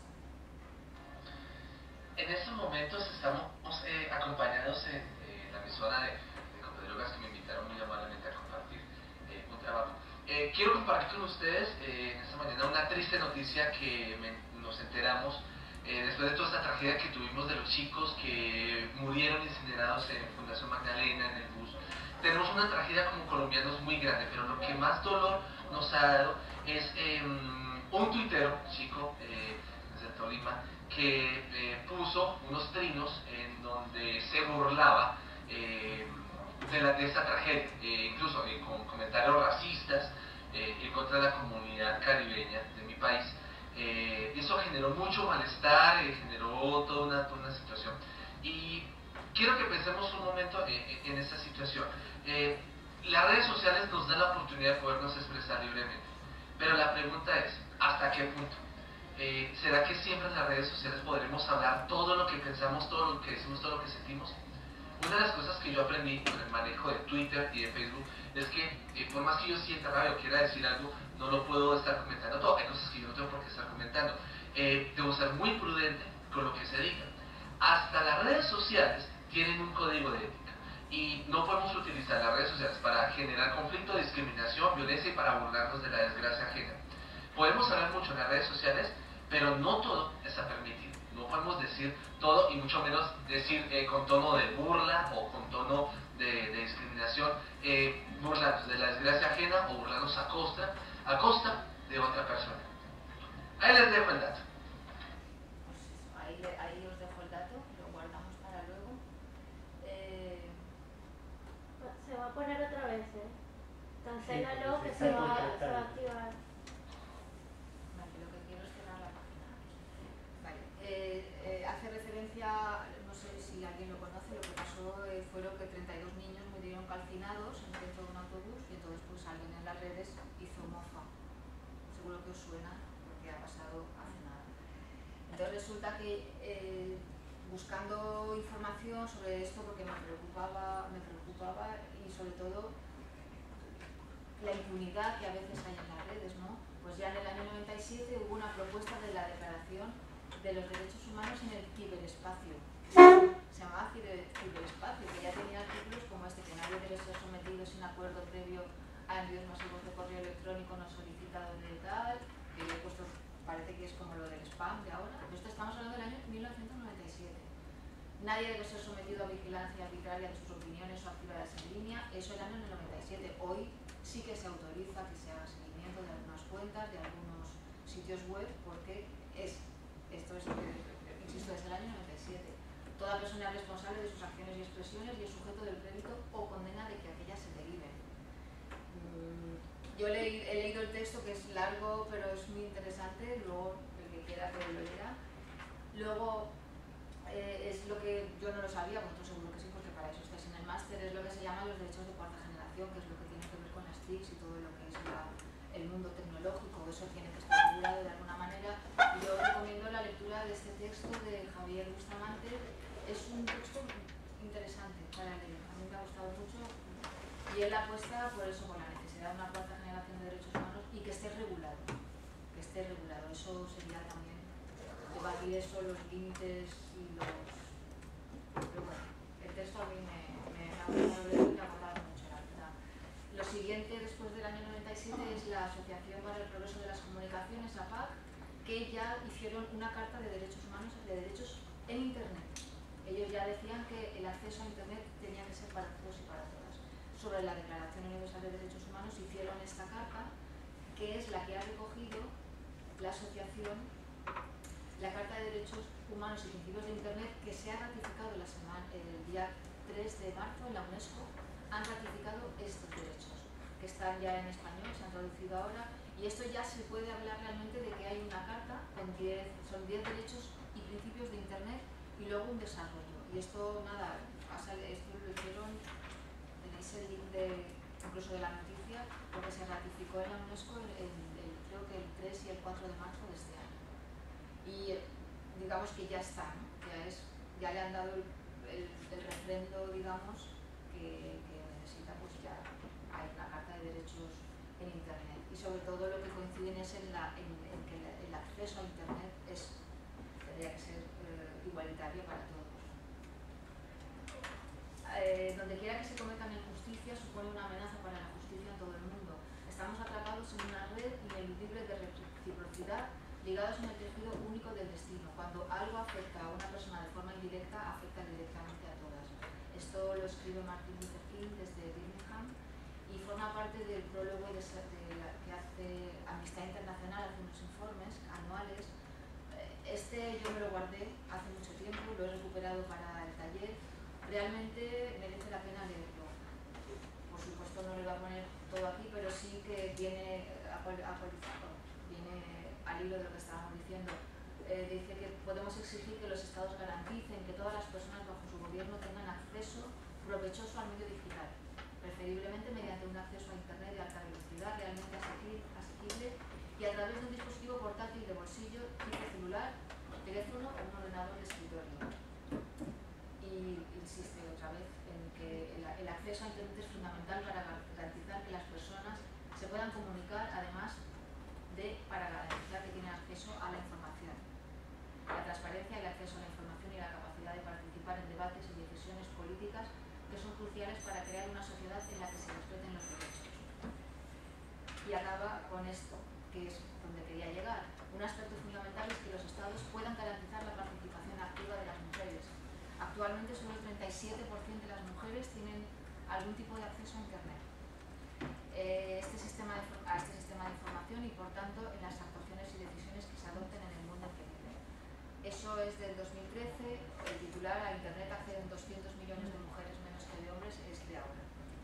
En estos momentos estamos eh, acompañados en eh, la emisora de, de Compedrogas, que me invitaron muy amablemente a compartir eh, un trabajo. Eh, quiero compartir con ustedes eh, en esta mañana una triste noticia que me, nos enteramos eh, después de toda esta tragedia que tuvimos de los chicos que murieron incinerados en Fundación Magdalena, en el bus. Tenemos una tragedia como colombianos muy grande, pero lo que más dolor nos ha dado es eh, un tuitero, chico, eh, desde Tolima, que eh, puso unos trinos en donde se burlaba eh, de, la, de esta tragedia, eh, incluso eh, con comentarios racistas eh, en contra de la comunidad caribeña de mi país, Eh, eso generó mucho malestar, eh, generó toda una, toda una situación. Y quiero que pensemos un momento en, en esta situación. Eh, las redes sociales nos dan la oportunidad de podernos expresar libremente, pero la pregunta es, ¿hasta qué punto? Eh, ¿Será que siempre en las redes sociales podremos hablar todo lo que pensamos, todo lo que decimos, todo lo que sentimos? Una de las cosas que yo aprendí con el manejo de Twitter y de Facebook es que eh, por más que yo sienta rabia o quiera decir algo, no lo puedo estar comentando todo. Hay cosas que yo no tengo por qué estar comentando. Eh, debo ser muy prudente con lo que se diga. Hasta las redes sociales tienen un código de ética y no podemos utilizar las redes sociales para generar conflicto, discriminación, violencia y para burlarnos de la desgracia ajena. Podemos hablar mucho en las redes sociales, pero no todo está permitido. No podemos decir todo y mucho menos decir eh, con tono de burla o con tono de, de discriminación, eh, burlarnos de la desgracia ajena o burlarnos a costa, a costa de otra persona. Ahí les dejo el dato. Pues eso, ahí, ahí os dejo el dato, lo guardamos para luego. Eh, Se va a poner otra vez, ¿eh? Cancélalo, Sí, que sí, se está va, contratado. se va a activar. Vale, lo que quiero es cerrar la página. Vale, eh, eh, hace referencia, no sé si alguien lo conoce, lo que pasó eh, fueron que treinta y dos niños murieron calcinados dentro de un autobús y entonces pues alguien en las redes hizo mofa. Seguro que os suena porque ha pasado hace nada. Entonces resulta que eh, buscando información sobre esto porque me preocupaba, me preocupaba y sobre todo la impunidad que a veces hay en las redes, ¿no? Pues ya en el año noventa y siete hubo una propuesta de la Declaración de los Derechos Humanos en el ciberespacio. Se llamaba ciberespacio, que ya tenía artículos como este, que nadie debe ser sometido sin acuerdo previo a envíos masivos de correo electrónico no solicitado de tal, que yo he puesto, parece que es como lo del spam de ahora. Esto estamos hablando del año mil novecientos noventa y siete. Nadie debe ser sometido a vigilancia arbitraria de sus opiniones o actividades en línea. Eso era en el noventa y siete. Hoy sí que se autoriza que se haga seguimiento de algunas cuentas, de algunos sitios web, porque es, esto es, insisto, desde el año noventa y siete. Toda persona es responsable de sus acciones y expresiones y es sujeto del crédito o condena de que aquellas se deriven. Mm, yo le, he leído el texto, que es largo, pero es muy interesante, luego el que quiera que lo lea. Luego, eh, es lo que yo no lo sabía, vosotros seguro que sí, porque para eso estáis en el máster, es lo que se llama los derechos de cuarta generación, que es lo que tiene que ver con las T I Cs y todo lo que es la, el mundo tecnológico. Eso tiene que estar regulado de alguna manera. Y yo recomiendo la lectura de este texto de Javier Bustamante. Es un texto interesante para leer, a mí me ha gustado mucho y él apuesta por eso, por la necesidad de una cuarta generación de derechos humanos y que esté regulado, que esté regulado. Eso sería también debatir eso, los límites y los... Pero bueno, el texto a mí me, me, me ha gustado leer y me ha acordado mucho, la verdad. Lo siguiente, después del año noventa y siete, es la Asociación para el Progreso de las Comunicaciones, A P A C, que ya hicieron una carta de derechos humanos, de derechos en Internet. Ellos ya decían que el acceso a Internet tenía que ser para todos y para todas. Sobre la Declaración Universal de Derechos Humanos hicieron esta carta, que es la que ha recogido la asociación, la Carta de Derechos Humanos y Principios de Internet, que se ha ratificado la semana, el día tres de marzo en la UNESCO. Han ratificado estos derechos, que están ya en español, se han traducido ahora, y esto ya se puede hablar realmente de que hay una carta con diez, son diez derechos y principios de Internet y luego un desarrollo. Y esto, nada, esto lo hicieron, tenéis el link de, incluso de la noticia, porque se ratificó en la UNESCO el, el, el, creo que el tres y el cuatro de marzo de este año. Y digamos que ya está, ¿no? Ya, es, ya le han dado el, el, el refrendo, digamos, que, que necesita, pues ya hay una carta de derechos en Internet. Y sobre todo lo que coinciden es en, la, en, en que el acceso a Internet es, tendría que ser igualitario para todos. Eh, donde quiera que se cometan injusticias supone una amenaza para la justicia en todo el mundo. Estamos atrapados en una red ineludible de reciprocidad ligados en el tejido único del destino. Cuando algo afecta a una persona de forma indirecta, afecta directamente a todas. Esto lo escribe Martin Luther King desde Birmingham y forma parte del prólogo de, de la, que hace Amnistía Internacional, hace unos informes anuales. Este yo me lo guardé hace mucho tiempo, lo he recuperado para el taller. Realmente merece la pena leerlo. Por supuesto no le voy a poner todo aquí, pero sí que viene actualizado, viene al hilo de lo que estábamos diciendo, eh, dice que podemos exigir que los estados garanticen que todas las personas bajo su gobierno tengan acceso provechoso al medio digital, preferiblemente mediante un acceso a internet de alta velocidad realmente asequible y a través de un dispositivo portátil de bolsillo, tipo celular, teléfono o un ordenador de escritorio. Y insiste otra vez en que el, el acceso a internet es fundamental para garantizar que las personas se puedan comunicar, además de para garantizar que tienen acceso a la información. La transparencia, el acceso a la información y la capacidad de participar en debates y decisiones políticas que son cruciales para crear una sociedad en la que se respeten los derechos. Y acaba con esto, que es donde quería llegar. Un aspecto fundamental es que los estados puedan garantizar la participación activa de las mujeres. Actualmente solo el treinta y siete por ciento de las mujeres tienen algún tipo de acceso a internet. Eh, este sistema de, a este sistema de información y, por tanto, en las actuaciones y decisiones que se adopten en el mundo en que viven. Eso es del dos mil trece, el titular: a internet acceden doscientos millones de mujeres menos que de hombres, es de ahora.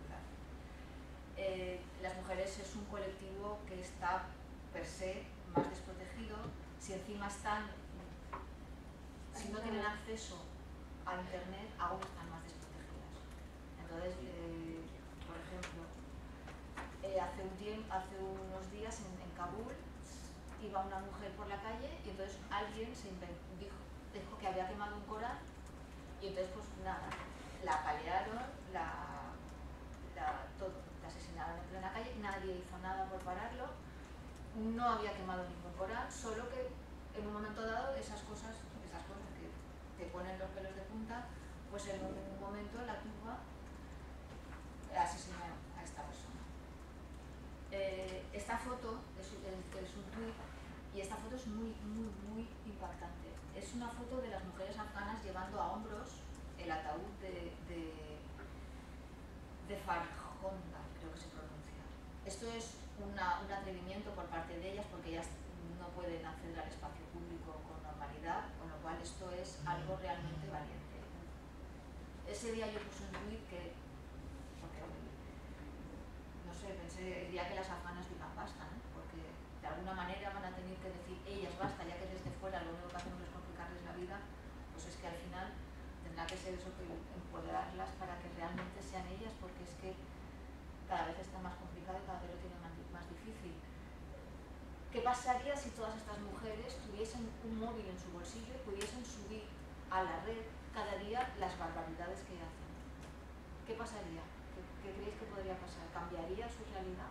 Eh, las mujeres es un colectivo que está per se más desprotegido. Si encima están, si no tienen acceso a internet, aún están más desprotegidas. Entonces, eh, por ejemplo, eh, hace, un tiempo, hace unos días en, en Kabul iba una mujer por la calle y entonces alguien se inventó, dijo, dijo que había quemado un Corán y entonces pues nada, la apalearon, la, la, todo, la asesinaron en plena calle, nadie hizo nada por pararlo, no había quemado ningún Corán, solo que en un momento dado esas cosas, esas cosas que te ponen los pelos de punta, pues en un momento la turba asesinó a esta persona. Eh, esta foto es, es un tuit y esta foto es muy, muy, muy impactante. Es una foto de las mujeres afganas llevando a hombros el ataúd de, de, de Farkhonda, creo que se pronuncia. Esto es una, un atrevimiento por parte de ellas porque ellas no pueden acceder al espacio público con normalidad, con lo cual esto es algo realmente valiente. Ese día yo puse un tuit que, porque, no sé, pensé el día que las afganas digan basta, ¿no? Porque de alguna manera van a tener que decir ellas basta, ya que desde fuera lo único que hacemos es complicarles la vida, pues es que al final tendrá que ser eso, que empoderarlas para que realmente sean ellas, porque es que cada vez está más complicado y cada vez lo tienen más, más difícil. ¿Qué pasaría si todas estas mujeres tuviesen un móvil en su bolsillo y pudiesen subir a la red cada día las barbaridades que hacen? ¿Qué pasaría? ¿Qué, qué creéis que podría pasar? ¿Cambiaría su realidad?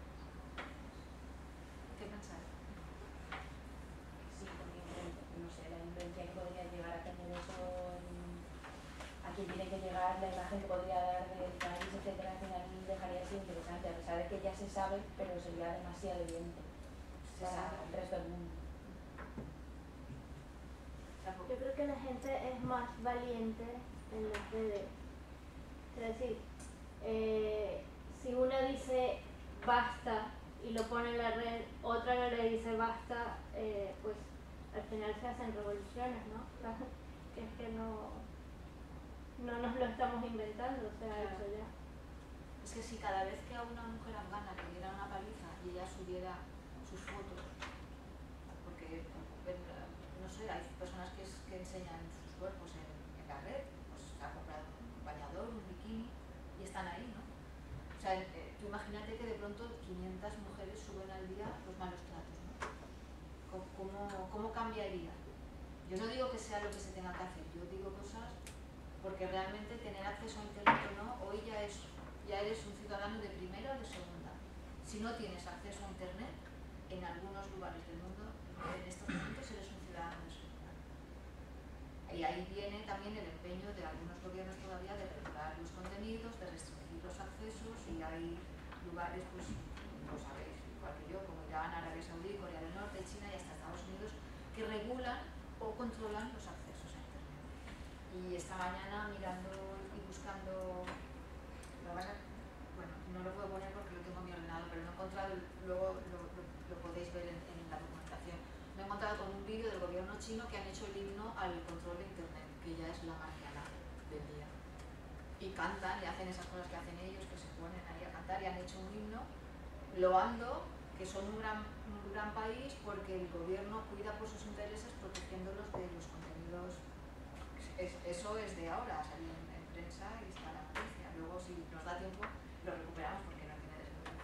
¿Qué pensáis? Sí, porque no sé, la influencia que podría llegar a tener eso en, a quien tiene que llegar, la imagen que podría dar del país, etcétera, al final dejaría de ser interesante, a pesar de que ya se sabe, pero sería demasiado evidente para el resto del mundo. Yo creo que la gente es más valiente en las redes. Es decir, eh, si una dice basta y lo pone en la red, otra no le dice basta, eh, pues al final se hacen revoluciones, ¿no? Que es que no, no nos lo estamos inventando, o sea, eso ya. Es que si cada vez que a una mujer afgana le diera una paliza y ella subiera sus fotos, porque no sé, hay personas que, es, que enseñan sus cuerpos en, en la red, pues se ha comprado un bañador, un bikini y están ahí, ¿no? O sea, eh, tú imagínate que de pronto quinientas mujeres suben al día los malos tratos, ¿no? ¿Cómo, cómo cambiaría? Yo no digo que sea lo que se tenga que hacer, yo digo cosas porque realmente tener acceso a internet o no, hoy ya, es, ya eres un ciudadano de primera o de segunda. Si no tienes acceso a internet, en algunos lugares del mundo, en estos momentos eres un ciudadano de segunda. Y ahí viene también el empeño de algunos gobiernos todavía de regular los contenidos, de restringir los accesos, y hay lugares, pues, lo sabéis, igual que yo, como Irán, Arabia Saudí, Corea del Norte, China y hasta Estados Unidos, que regulan o controlan los accesos a internet. Y esta mañana mirando y buscando, lo van a, bueno, no lo puedo poner porque lo tengo en mi ordenador, pero no he encontrado, luego lo, lo, lo podéis ver en, en la documentación. Me he encontrado con un vídeo del gobierno chino que han hecho el himno al control de internet, que ya es la marciana del día. Y cantan y hacen esas cosas que hacen ellos, que se ponen ahí a cantar, y han hecho un himno loando que son un gran un gran país porque el gobierno cuida por sus intereses protegiéndolos de los contenidos. Es, eso es de ahora, salió en, en prensa y está en la noticia. Luego, si nos da tiempo, lo recuperamos porque no tiene desperdicio.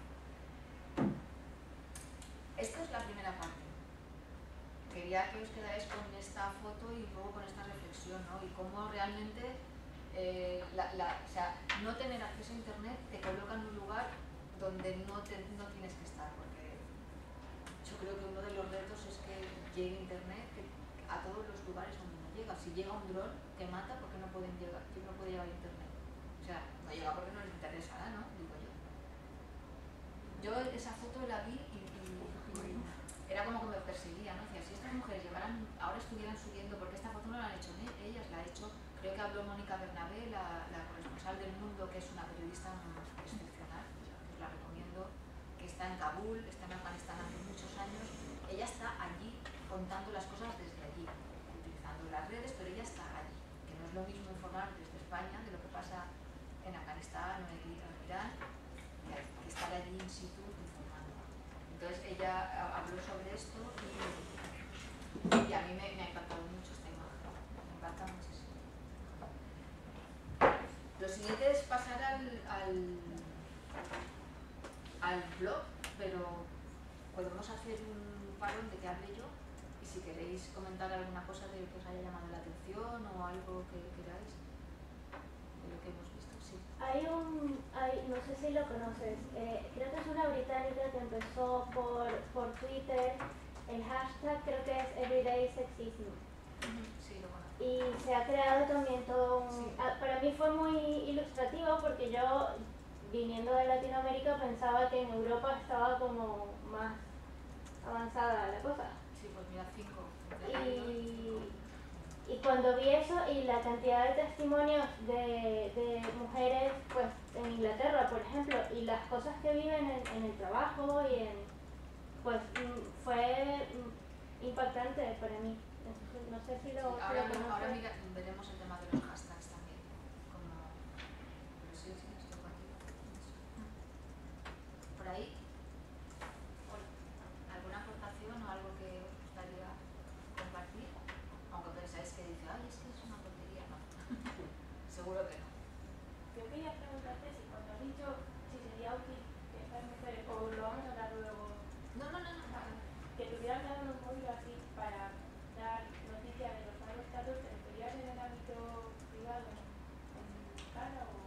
Esta es la primera parte. Quería que os quedáis con esta foto y luego con esta reflexión, ¿no? Y cómo realmente eh, la, la, o sea, no tener acceso a internet te coloca en un lugar donde no, te, no tienes que estar, porque yo creo que uno de los retos es que llegue internet que, a todos los lugares donde no llega. Si llega un dron, te mata porque no pueden llegar, que no puede llegar internet. O sea, no llega porque no les interesará, ¿no? Digo yo. Yo esa foto la vi y, y, y era como que me perseguía, ¿no? Decía, si estas mujeres llevaran, ahora estuvieran subiendo, porque esta foto no la han hecho ellas, la ha hecho, creo que habló Mónica Bernabé, la, la corresponsal del Mundo, que es una periodista excepcional, os la recomiendo, que está en Kabul, está en Afganistán hace muchos años. Ella está allí contando las cosas desde allí, utilizando las redes, pero ella está allí, que no es lo mismo informar desde España de lo que pasa en Afganistán o en Irán, que estar allí in situ informando. Entonces ella habló sobre esto y, y a mí me, me ha impactado mucho esta imagen, me impacta muchísimo. Lo siguiente es pasar al, al, al blog, pero podemos hacer un parón de que hable yo y si queréis comentar alguna cosa de que os haya llamado la atención o algo que queráis de lo que hemos visto, sí. Hay un, hay, no sé si lo conoces, eh, creo que es una británica que empezó por, por Twitter, el hashtag creo que es Everyday Sexism. Sí, lo conozco. Y se ha creado también todo un... Sí. Para mí fue muy ilustrativo porque yo, viniendo de Latinoamérica, pensaba que en Europa estaba como más avanzada la cosa. Sí, pues mira, cinco. Y, y cuando vi eso y la cantidad de testimonios de, de mujeres pues en Inglaterra, por ejemplo, y las cosas que viven en, en el trabajo y en... pues fue impactante para mí. Entonces, no sé si lo... Sí, ahora, si lo ahora mira, veremos el tema de los hashtags también. Como... Pero sí, sí, estoy contigo. Por ahí, ¿alguna aportación o algo que os gustaría compartir? Aunque pensáis que dice, ay, es que es una tontería, no. Seguro que no. Yo quería preguntarte si cuando has dicho si sería útil que estas mujeres, o lo vamos a hablar luego, No, no, no, no. que tuvieran cada uno un móvil así para dar noticia de los malos tratos, ¿te referías en el ámbito privado, en casa o...?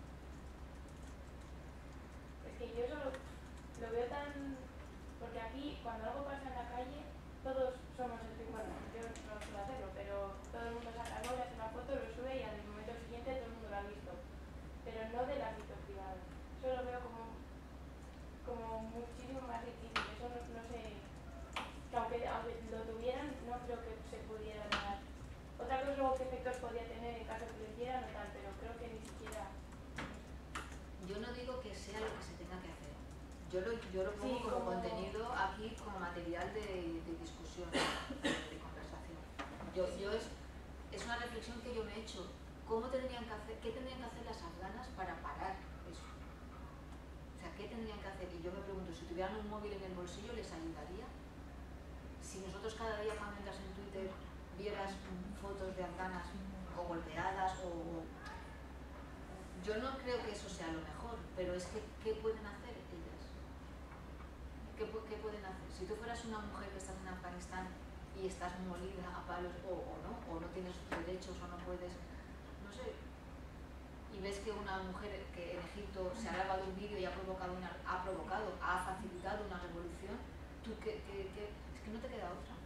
Es que yo eso lo, lo veo tan... porque aquí cuando algo pasa en la calle todos somos el que, bueno, yo no suelo hacerlo, pero todo el mundo saca algo, le hace una foto, lo sube y al momento siguiente todo el mundo lo ha visto, pero no del ámbito privado. Eso lo veo como, como muchísimo más difícil, eso no, no sé, que aunque, aunque lo tuvieran no creo que se pudiera dar. Otra cosa luego qué efectos podría tener en caso que lo hicieran o tal, pero creo que ni siquiera... Yo no digo que sea lo que se tenga que hacer. Yo lo, yo lo pongo Sí, como, como contenido aquí, como material de, de discusión, de conversación. Yo, yo es, es una reflexión que yo me he hecho. ¿Cómo tendrían que hacer, qué tendrían que hacer las afganas para parar eso? O sea, ¿qué tendrían que hacer? Y yo me pregunto, si tuvieran un móvil en el bolsillo, ¿les ayudaría? Si nosotros cada día cuando entras en Twitter vieras fotos de afganas o golpeadas o... Yo no creo que eso sea lo mejor, pero es que, ¿qué pueden hacer ellas? ¿Qué, ¿Qué pueden hacer? Si tú fueras una mujer que estás en Afganistán y estás molida a palos, o, o no, o no tienes derechos, o no puedes, no sé, y ves que una mujer que en Egipto se ha grabado un vídeo y ha provocado, una, ha provocado, ha facilitado una revolución, tú qué, qué, qué, es que no te queda otra.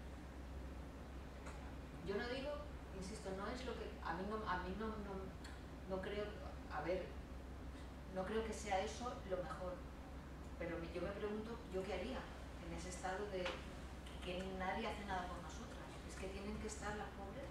Yo no digo, insisto, no es lo que, a mí no, a mí no, no, no creo, a ver, no creo que sea eso lo mejor, pero yo me pregunto, ¿yo qué haría en ese estado de que nadie hace nada por nosotras? Es que tienen que estar las pobres.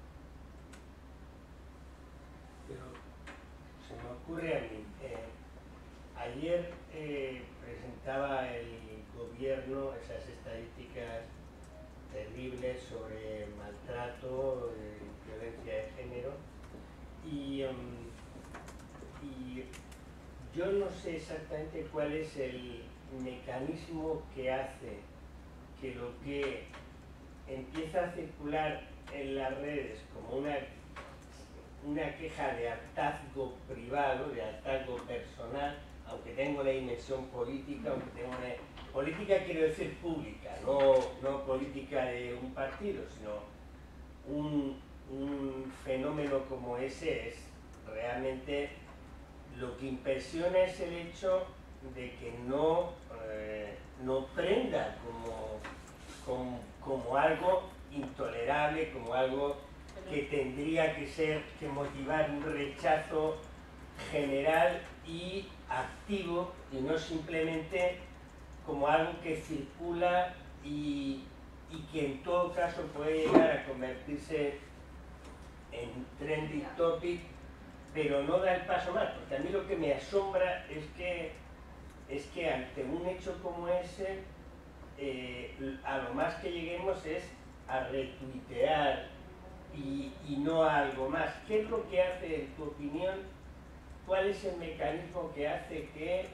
Pero se me ocurre a mí, eh, ayer eh, presentaba el gobierno esas estadísticas terribles sobre maltrato, eh, violencia de género, y, um, y yo no sé exactamente cuál es el mecanismo que hace que lo que empieza a circular en las redes como una, una queja de hartazgo privado, de hartazgo personal, aunque tengo la dimensión política, aunque tengo una... Política quiero decir pública, no, no política de un partido, sino un, un fenómeno como ese es realmente lo que impresiona es el hecho de que no, eh, no prenda como, como, como algo intolerable, como algo que tendría que ser, que motivar un rechazo general y activo y no simplemente como algo que circula y, y que en todo caso puede llegar a convertirse en trending topic, pero no da el paso más, porque a mí lo que me asombra es que, es que ante un hecho como ese, eh, a lo más que lleguemos es a retuitear y, y no a algo más. ¿Qué es lo que hace, en tu opinión, cuál es el mecanismo que hace que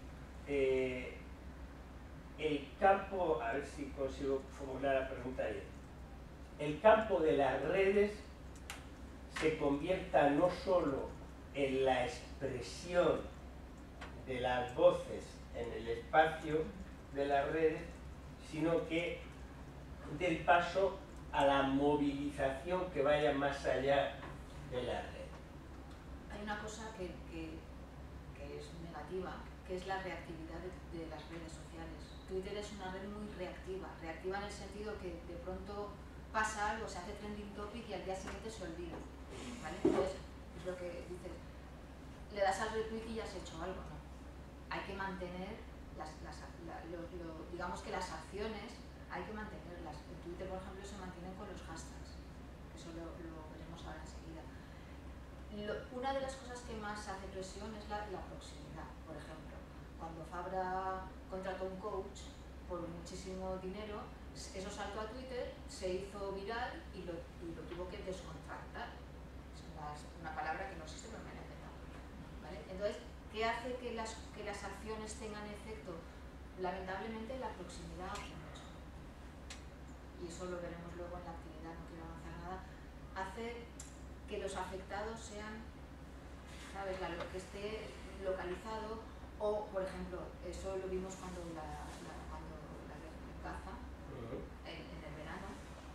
eh, el campo, a ver si consigo formular la pregunta bien, el campo de las redes se convierta no solo en la expresión de las voces en el espacio de las redes, sino que dé el paso a la movilización que vaya más allá de la red? Hay una cosa que, que, que es negativa, que es la reactividad de, de las redes sociales. Twitter es una red muy reactiva, reactiva en el sentido que de pronto pasa algo, se hace trending topic y al día siguiente se olvida, ¿vale? Entonces, es lo que dices, le das al retweet y ya has hecho algo, ¿no? Hay que mantener, las, las, la, lo, lo, digamos que las acciones, hay que mantenerlas. En Twitter, por ejemplo, se mantienen con los hashtags, eso lo, lo veremos ahora enseguida. Lo, una de las cosas que más hace presión es la, la proximidad. Por ejemplo, cuando Fabra contrató un coach por muchísimo dinero, eso saltó a Twitter, se hizo viral y lo, y lo tuvo que descontractar. Es una, una palabra que no existe, pero me la he inventado, ¿vale? Entonces, ¿qué hace que las, que las acciones tengan efecto? Lamentablemente, la proximidad hace mucho. Y eso lo veremos luego en la actividad, no quiero avanzar nada. Hace que los afectados sean, ¿sabes?, la, lo que esté localizado, o, por ejemplo, eso lo vimos cuando la, la, cuando la Gaza, en, en el verano,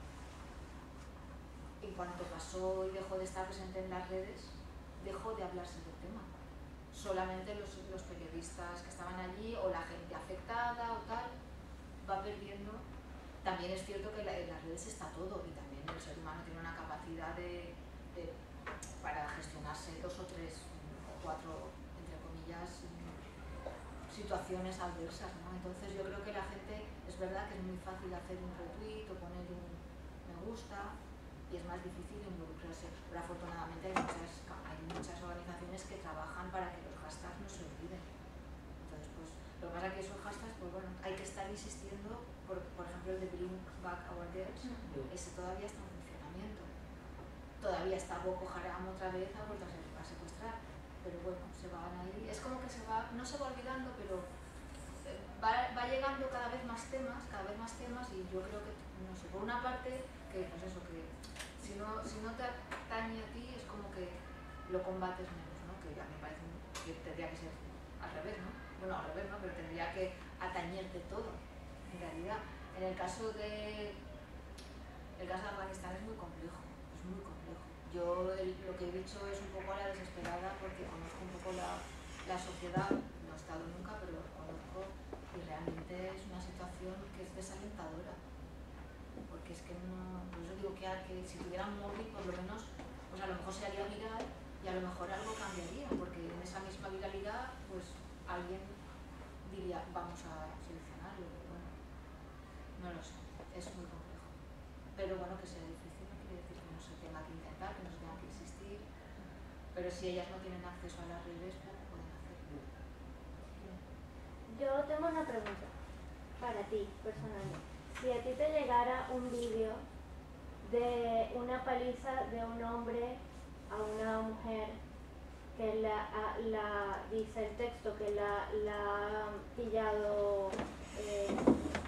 en cuanto pasó y dejó de estar presente en las redes, dejó de hablarse del tema. Solamente los, los periodistas que estaban allí, o la gente afectada o tal, va perdiendo. También es cierto que la, en las redes está todo, y también el ser humano tiene una capacidad de De, para gestionarse dos o tres o cuatro, entre comillas, situaciones adversas, ¿no? Entonces yo creo que la gente, es verdad que es muy fácil hacer un retweet o poner un me gusta y es más difícil involucrarse, pero afortunadamente hay muchas, hay muchas organizaciones que trabajan para que los hashtags no se olviden. Entonces, pues, lo que pasa es que esos hashtags, pues bueno, hay que estar insistiendo, por, por ejemplo el de Bring Back Our Girls, ese todavía está en funcionamiento. Todavía está Boko Haram otra vez, ha vuelto a secuestrar, pero bueno, se van ahí, es como que se va, no se va olvidando, pero va, va llegando cada vez más temas, cada vez más temas, y yo creo que, no sé, por una parte, que pues eso, que si no, si no te atañe a ti, es como que lo combates menos, ¿no? Que a mí me parece que tendría que ser al revés, ¿no? Bueno, al revés, ¿no? Pero tendría que atañerte todo, en realidad. En el caso de, el caso de Afganistán es muy complejo. Muy complejo. Yo el, lo que he dicho es un poco a la desesperada porque conozco un poco la, la sociedad, no he estado nunca, pero lo conozco y realmente es una situación que es desalentadora. Porque es que no, por eso digo que, que si tuvieran móvil, por lo menos, pues a lo mejor se haría viral y a lo mejor algo cambiaría, porque en esa misma viralidad, pues alguien diría, vamos a solucionarlo, pero bueno, no lo sé, es muy complejo. Pero bueno, que sea difícil no quiere decir que no se tenga que intentar, que no se tenga que insistir, pero si ellas no tienen acceso a las redes, pues pueden hacerlo. Yo tengo una pregunta para ti, personalmente. Si a ti te llegara un vídeo de una paliza de un hombre a una mujer que la, a, la dice el texto que la, la ha pillado eh,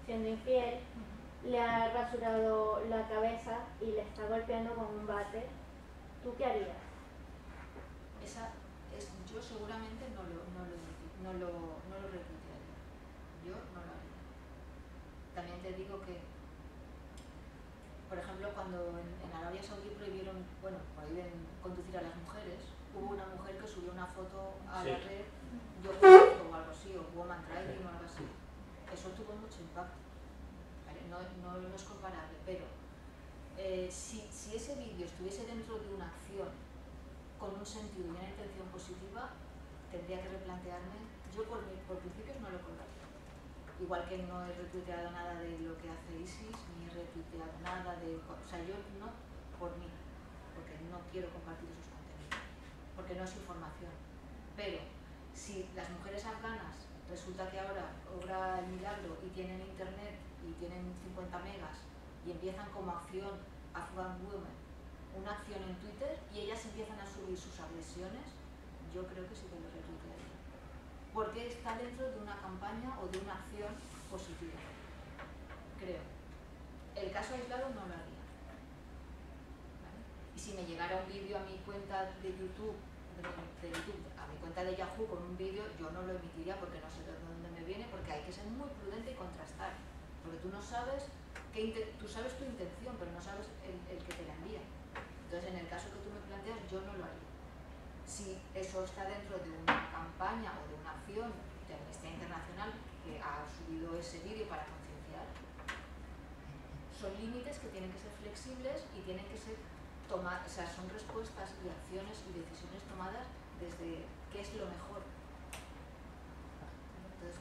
siendo infiel, le ha rasurado la cabeza y le está golpeando con un bate, ¿tú qué harías? Esa es, yo seguramente no lo, no lo, no lo, no lo retuitearía. Yo no lo haría. También te digo que, por ejemplo, cuando en, en Arabia Saudí prohibieron, bueno, prohíben conducir a las mujeres, hubo una mujer que subió una foto a Sí. la red, yo conozco o algo así, o woman driving o algo así. Eso tuvo mucho impacto. ¿Vale? No, no, no es comparable, pero eh, si, si ese vídeo estuviese dentro de una acción con un sentido y una intención positiva, tendría que replantearme. Yo por, mi, por principios no lo colgaría. Igual que no he retuiteado nada de lo que hace ISIS, ni he retuiteado nada de... O sea, yo no por mí, porque no quiero compartir esos contenidos, porque no es información. Pero si las mujeres afganas resulta que ahora obra el milagro y tienen internet y tienen cincuenta megas y empiezan como acción Afghan Women, una acción en Twitter y ellas empiezan a subir sus agresiones, yo creo que sí que lo retuitearía. Porque está dentro de una campaña o de una acción positiva. Creo. El caso aislado no lo haría. ¿Vale? Y si me llegara un vídeo a mi cuenta de YouTube, de, de YouTube, a mi cuenta de Yahoo con un vídeo, yo no lo emitiría porque no sé de dónde me viene, porque hay que ser muy prudente y contrastar. Porque tú no sabes, que tú sabes tu intención, pero no sabes el, el que te la envía. Entonces, en el caso que tú me planteas, yo no lo haría. Si eso está dentro de una campaña o de una acción de Amnistía Internacional que ha subido ese vídeo para concienciar, son límites que tienen que ser flexibles y tienen que ser tomadas, o sea, son respuestas y acciones y decisiones tomadas desde qué es lo mejor. Entonces,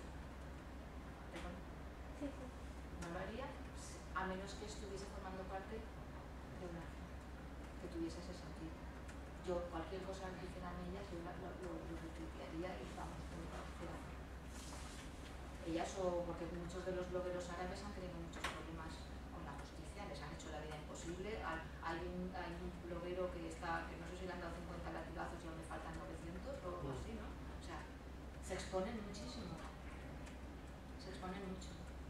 Sí, sí. no lo haría a menos que estuviese formando parte de una acción que tuviese ese sentido. Yo cualquier cosa que hicieran ellas, yo lo, lo, lo retuitearía y vamos, lo fuera. Ellas o porque muchos de los blogueros árabes han tenido muchos problemas con la justicia, les han hecho la vida imposible. Hay un, hay un bloguero que está, que no sé si le han dado cincuenta latigazos y aún le faltan novecientos o algo así, ¿no? O sea, se exponen muchísimo. Se exponen mucho.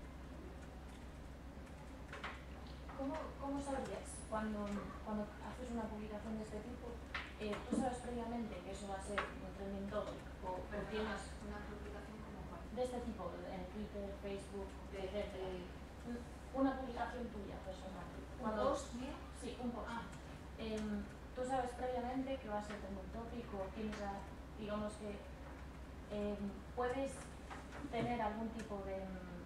¿Cómo, cómo sabrías cuando, cuando haces una publicación de este tipo? Eh, ¿Tú sabes previamente que eso va a ser un trending topic? ¿O, o tienes una publicación como cuál? De este tipo, en Twitter, Facebook, De, etcétera? de, Una publicación tuya personal. ¿Un Cuando, post mío? Sí, un post. Ah. Eh, ¿Tú sabes previamente que va a ser trending topic o tienes, a, digamos que, eh, puedes tener algún tipo de,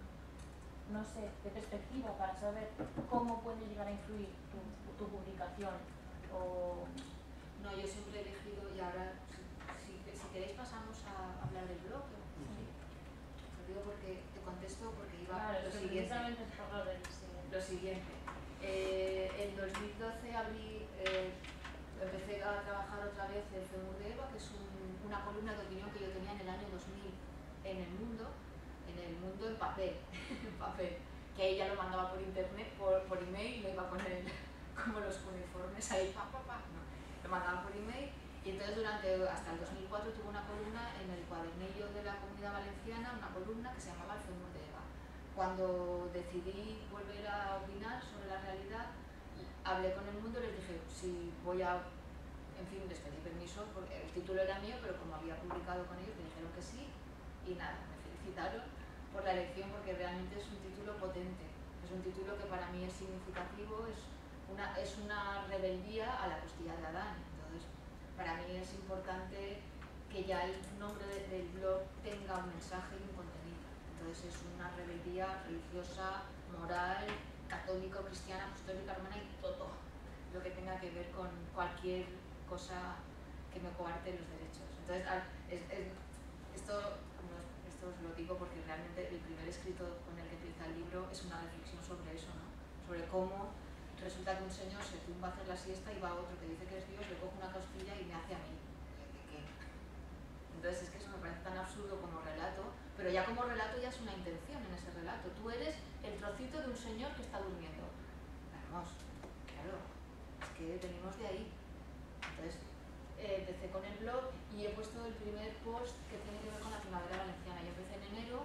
no sé, de perspectiva para saber cómo puede llegar a influir tu, tu publicación? O... No, yo siempre he elegido, y ahora, si, si, si queréis pasamos a hablar del blog. Sí. Lo digo porque, te contesto porque iba claro, lo siguiente. Es por lo, del, sí. Lo siguiente. Eh, en dos mil doce abrí, eh, empecé a trabajar otra vez el Femur de Eva, que es un, una columna de opinión que yo tenía en el año dos mil en El Mundo, en El Mundo en papel, en papel, que ella lo mandaba por internet, por, por email, lo iba a poner como los uniformes ahí, pa, pa, pa, no, lo mandaba por email, y entonces durante, hasta el dos mil cuatro tuve una columna en el cuadernillo de la Comunidad Valenciana, una columna que se llamaba El Femur de Eva. Cuando decidí volver a opinar sobre la realidad, hablé con El Mundo y les dije, si voy a, en fin, les pedí permiso, porque el título era mío, pero como había publicado con ellos, me dijeron que sí, y nada, me felicitaron por la elección porque realmente es un título potente, es un título que para mí es significativo, es una, es una rebeldía a la costilla de Adán. Entonces, para mí es importante que ya el nombre de, del blog tenga un mensaje y un contenido. Entonces es una rebeldía religiosa, moral, católico, cristiana, apostólica, romana y todo lo que tenga que ver con cualquier cosa que me coarte los derechos. Entonces, es, es, esto, no, esto os lo digo porque realmente el primer escrito con el que empieza el libro es una reflexión sobre eso, ¿no? Sobre cómo resulta que un señor se tumba a hacer la siesta y va a otro que dice que es Dios, le coge una costilla y me hace a mí. ¿De qué? Entonces es que eso me parece tan absurdo como relato, pero ya como relato ya es una intención en ese relato. Tú eres el trocito de un señor que está durmiendo. Vamos, claro, es que venimos de ahí. Entonces eh, empecé con el blog y he puesto el primer post que tiene que ver con la primavera valenciana. Yo empecé en enero y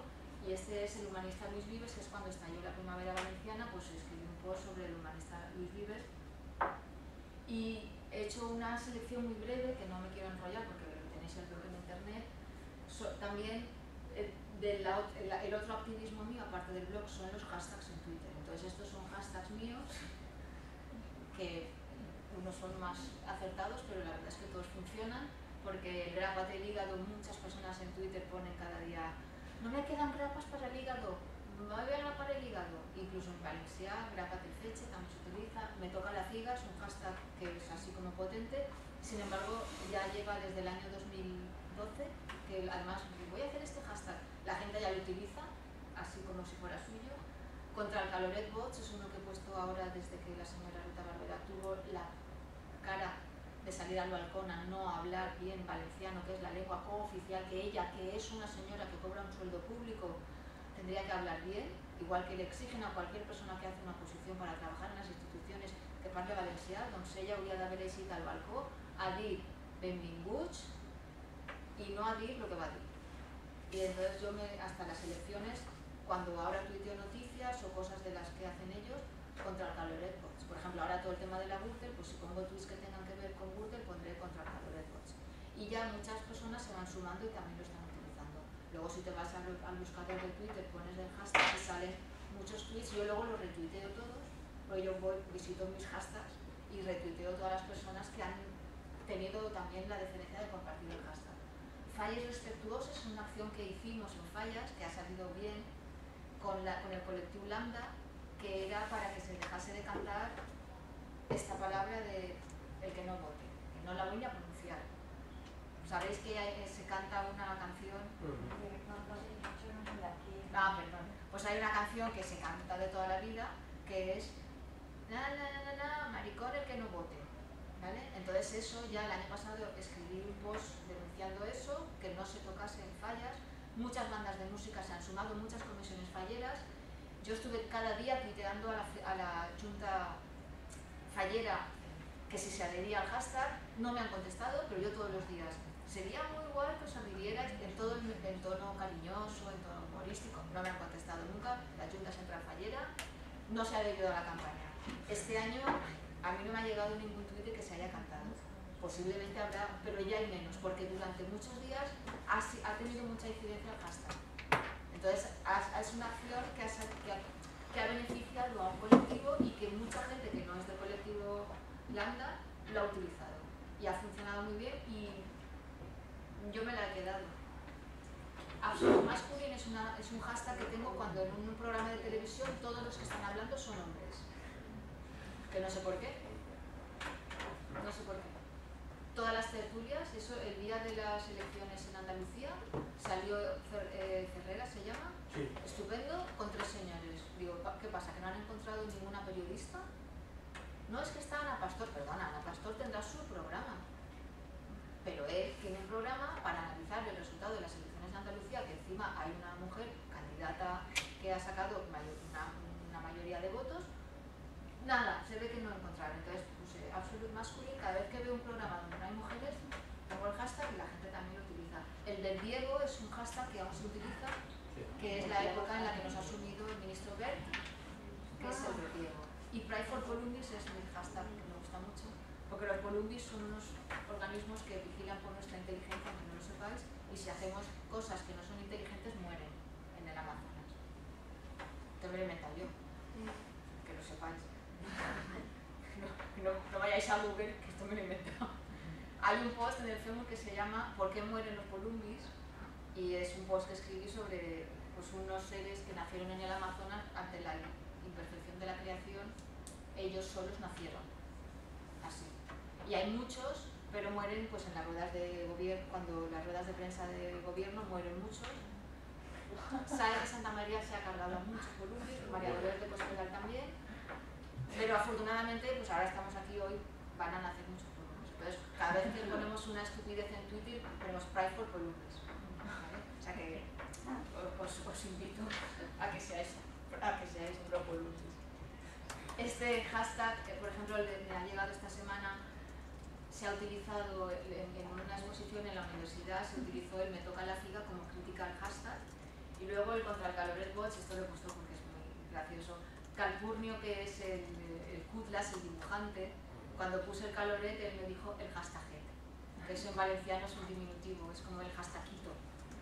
Y este es el humanista Luis Vives, que es cuando estalló la primavera valenciana, pues escribí un post sobre el humanista Luis Vives. Y he hecho una selección muy breve, que no me quiero enrollar porque lo tenéis el blog en internet. So, también eh, de la, el, el otro activismo mío, aparte del blog, son los hashtags en Twitter. Entonces estos son hashtags míos, que unos son más acertados, pero la verdad es que todos funcionan, porque el grápate el hígado, muchas personas en Twitter ponen cada día: no me quedan grapas para el hígado, me voy a grapar el hígado. Incluso en valencià, grápate el feche también se utiliza, me toca la figa, es un hashtag que es así como potente. Sin embargo, ya lleva desde el año dos mil doce, que además voy a hacer este hashtag, la gente ya lo utiliza, así como si fuera suyo. Contra el Caloret Bots es uno que he puesto ahora desde que la señora Ruta Barbera tuvo la cara de salir al balcón a no hablar bien valenciano, que es la lengua cooficial, que ella, que es una señora que cobra un sueldo público, tendría que hablar bien, igual que le exigen a cualquier persona que hace una posición para trabajar en las instituciones que parle valencià. Doncs ella hauria d'haver eixit al balcó a dir benvinguts y no a dir lo que va a dir. Y entonces yo me, hasta las elecciones, cuando ahora tuiteo noticias o cosas de las que hacen ellos contra el Caloret Bots. Por ejemplo, ahora todo el tema de la Gürtel, pues si pongo tweets que tengan que ver con Gürtel, pondré contra el Caloret Bots. Y ya muchas personas se van sumando y también lo están utilizando. Luego si te vas al, al buscador de Twitter, pones el hashtag y salen muchos tweets. Yo luego los retuiteo todos, porque yo voy, visito mis hashtags y retuiteo todas las personas que han tenido también la deferencia de compartir el hashtag. Falles Respetuosos es una acción que hicimos en Fallas, que ha salido bien, con, la, con el colectivo Lambda, que era para que se dejase de cantar esta palabra de el que no vote, que no la voy a pronunciar. ¿Sabéis que hay, se canta una canción? Ah, perdón. Pues hay una canción que se canta de toda la vida, que es na na na na, maricón el que no vote. ¿Vale? Entonces eso, ya el año pasado escribí un post denunciando eso, que no se tocase en Fallas. Muchas bandas de música se han sumado, muchas comisiones falleras. Yo estuve cada día tuiteando a la, a la Junta Fallera que si se adhería al hashtag. No me han contestado, pero yo todos los días: sería muy guay que os adhirierais, en todo el en tono cariñoso, en tono humorístico. No me han contestado nunca. La Junta Central Fallera no se ha adherido a la campaña. Este año a mí no me ha llegado ningún tuit que se haya cantado. Posiblemente habrá, pero ya hay menos, porque durante muchos días ha, ha tenido mucha incidencia el hashtag. Entonces es una acción que ha, que, ha, que ha beneficiado a un colectivo y que mucha gente que no es del colectivo Lambda lo ha utilizado. Y ha funcionado muy bien y yo me la he quedado. Absolute Masculine es, una, es un hashtag que tengo cuando en un programa de televisión todos los que están hablando son hombres. Que no sé por qué. No sé por qué. Todas las tertulias, eso, el día de las elecciones en Andalucía, salió eh, Ferrera, se llama, sí. Estupendo, con tres señores. Digo, ¿qué pasa? ¿Que no han encontrado ninguna periodista? No, es que está Ana Pastor, perdona, Ana Pastor tendrá su programa. Pero él tiene un programa para analizar el resultado de las elecciones de Andalucía, que encima hay una mujer candidata que ha sacado una, una mayoría de votos. Nada, se ve que no encontraron. Entonces puse Absolute Masculine, cada vez que veo un programa donde no hay mujeres, pongo el hashtag y la gente también lo utiliza. El del Diego es un hashtag que aún se utiliza, que es la época en la que nos ha asumido el ministro Bert, que es el del Diego. Y Pride for Columbis es mi hashtag, que me gusta mucho, porque los Columbis son unos organismos que vigilan por nuestra inteligencia, aunque no lo sepáis, y si hacemos cosas que no son inteligentes, mueren en el Amazonas. Te lo he inventado yo, que lo sepáis. No, no, no vayáis a Google, que esto me lo he inventado. Hay un post en el Facebook que se llama ¿Por qué mueren los Columbis? Y es un post que escribí sobre pues, unos seres que nacieron en el Amazonas ante la imperfección de la creación. Ellos solos nacieron así. Y hay muchos, pero mueren pues, en las ruedas de gobierno, cuando las ruedas de prensa de gobierno mueren muchos. Sabe que Santa María se ha cargado a muchos Columbis, María Dolores de Cospedal también. Pero afortunadamente, pues ahora estamos aquí hoy, van a nacer muchos Columbis. Entonces, cada vez que ponemos una estupidez en Twitter, ponemos Pride for Columbis. ¿Vale? O sea que os, os invito a que seáis, a que seáis pro Columbis. Este hashtag, por ejemplo, el de, me ha llegado esta semana, se ha utilizado en, en una exposición en la universidad, se utilizó el Me toca la figa como crítica al hashtag. Y Y luego el contra el Caloret Watch, esto lo he puesto porque es muy gracioso. Calpurnio, que es el, el Cutlas, el dibujante, cuando puse el Caloret, él me dijo el hashtaget, que eso en valenciano es un diminutivo, es como el hashtaguito.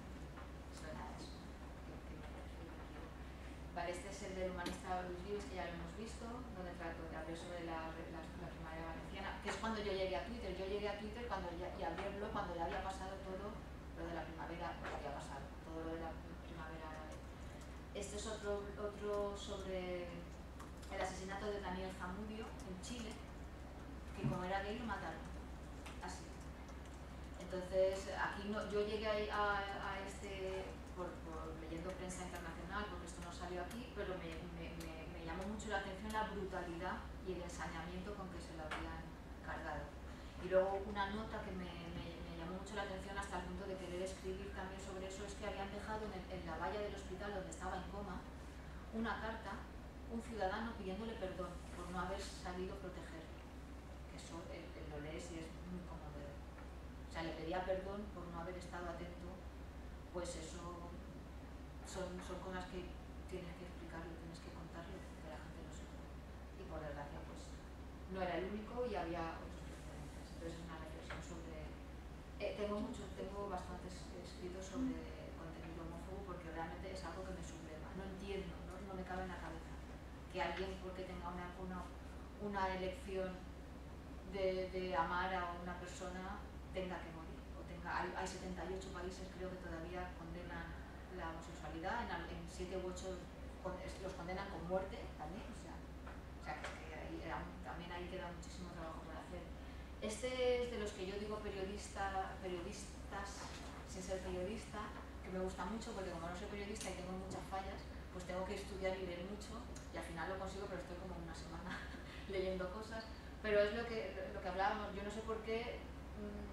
Suena a eso. Que, que me, que me equivoco. Vale, este es el del humanista Luis Vives, que ya lo hemos visto, donde trato de hablar sobre la, la, la primavera valenciana, que es cuando yo llegué a Twitter. Yo llegué a Twitter cuando ya, y abrí el blog cuando ya había pasado todo lo de la primavera, pues había pasado todo lo de la primavera árabe. Este es otro, otro sobre el asesinato de Daniel Zamudio en Chile, que como era gay lo mataron, así. Entonces, aquí no, yo llegué a, a, a este, por, por leyendo prensa internacional, porque esto no salió aquí, pero me, me, me, me llamó mucho la atención la brutalidad y el ensañamiento con que se lo habían cargado. Y luego una nota que me, me, me llamó mucho la atención hasta el punto de querer escribir también sobre eso, es que habían dejado en, el, en la valla del hospital donde estaba en coma una carta, un ciudadano pidiéndole perdón por no haber sabido protegerlo. Que eso él, él lo lees y es muy conmovedor. O sea, le pedía perdón por no haber estado atento, pues eso son, son cosas que tienes que explicarlo, tienes que contarlo, que la gente no sepa. Y por desgracia, pues no era el único y había otros precedentes. Entonces es una reflexión sobre... Eh, tengo muchos, tengo bastantes escritos sobre contenido homófobo porque realmente es algo que me subleva. No entiendo, no, no me cabe en la cabeza que alguien, porque tenga una, una, una elección de, de amar a una persona, tenga que morir. O tenga, hay, hay setenta y ocho países, creo, que todavía condenan la homosexualidad, en, en siete u ocho los condenan con muerte también, o sea, o sea que, que ahí, también ahí queda muchísimo trabajo por hacer. Este es de los que yo digo periodista, periodistas sin ser periodista, que me gusta mucho porque como no soy periodista y tengo muchas fallas, pues tengo que estudiar y leer mucho y al final lo consigo, pero estoy como una semana leyendo cosas. Pero es lo que, lo que hablábamos, yo no sé por qué mmm,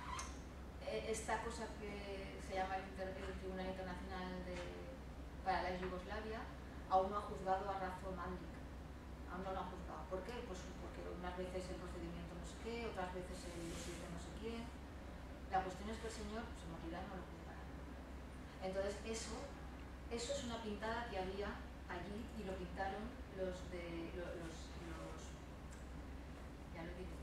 esta cosa que se llama el, Inter, el Tribunal Internacional de, para la Yugoslavia aún no ha juzgado a Ratko Mladic, aún no lo ha juzgado. ¿Por qué? Pues porque unas veces el procedimiento no sé qué, otras veces el decide no sé quién. La cuestión es que el señor se morirá y no lo juzgará. Entonces eso, eso es una pintada que había allí y lo pintaron los de los, los, los ya lo digo,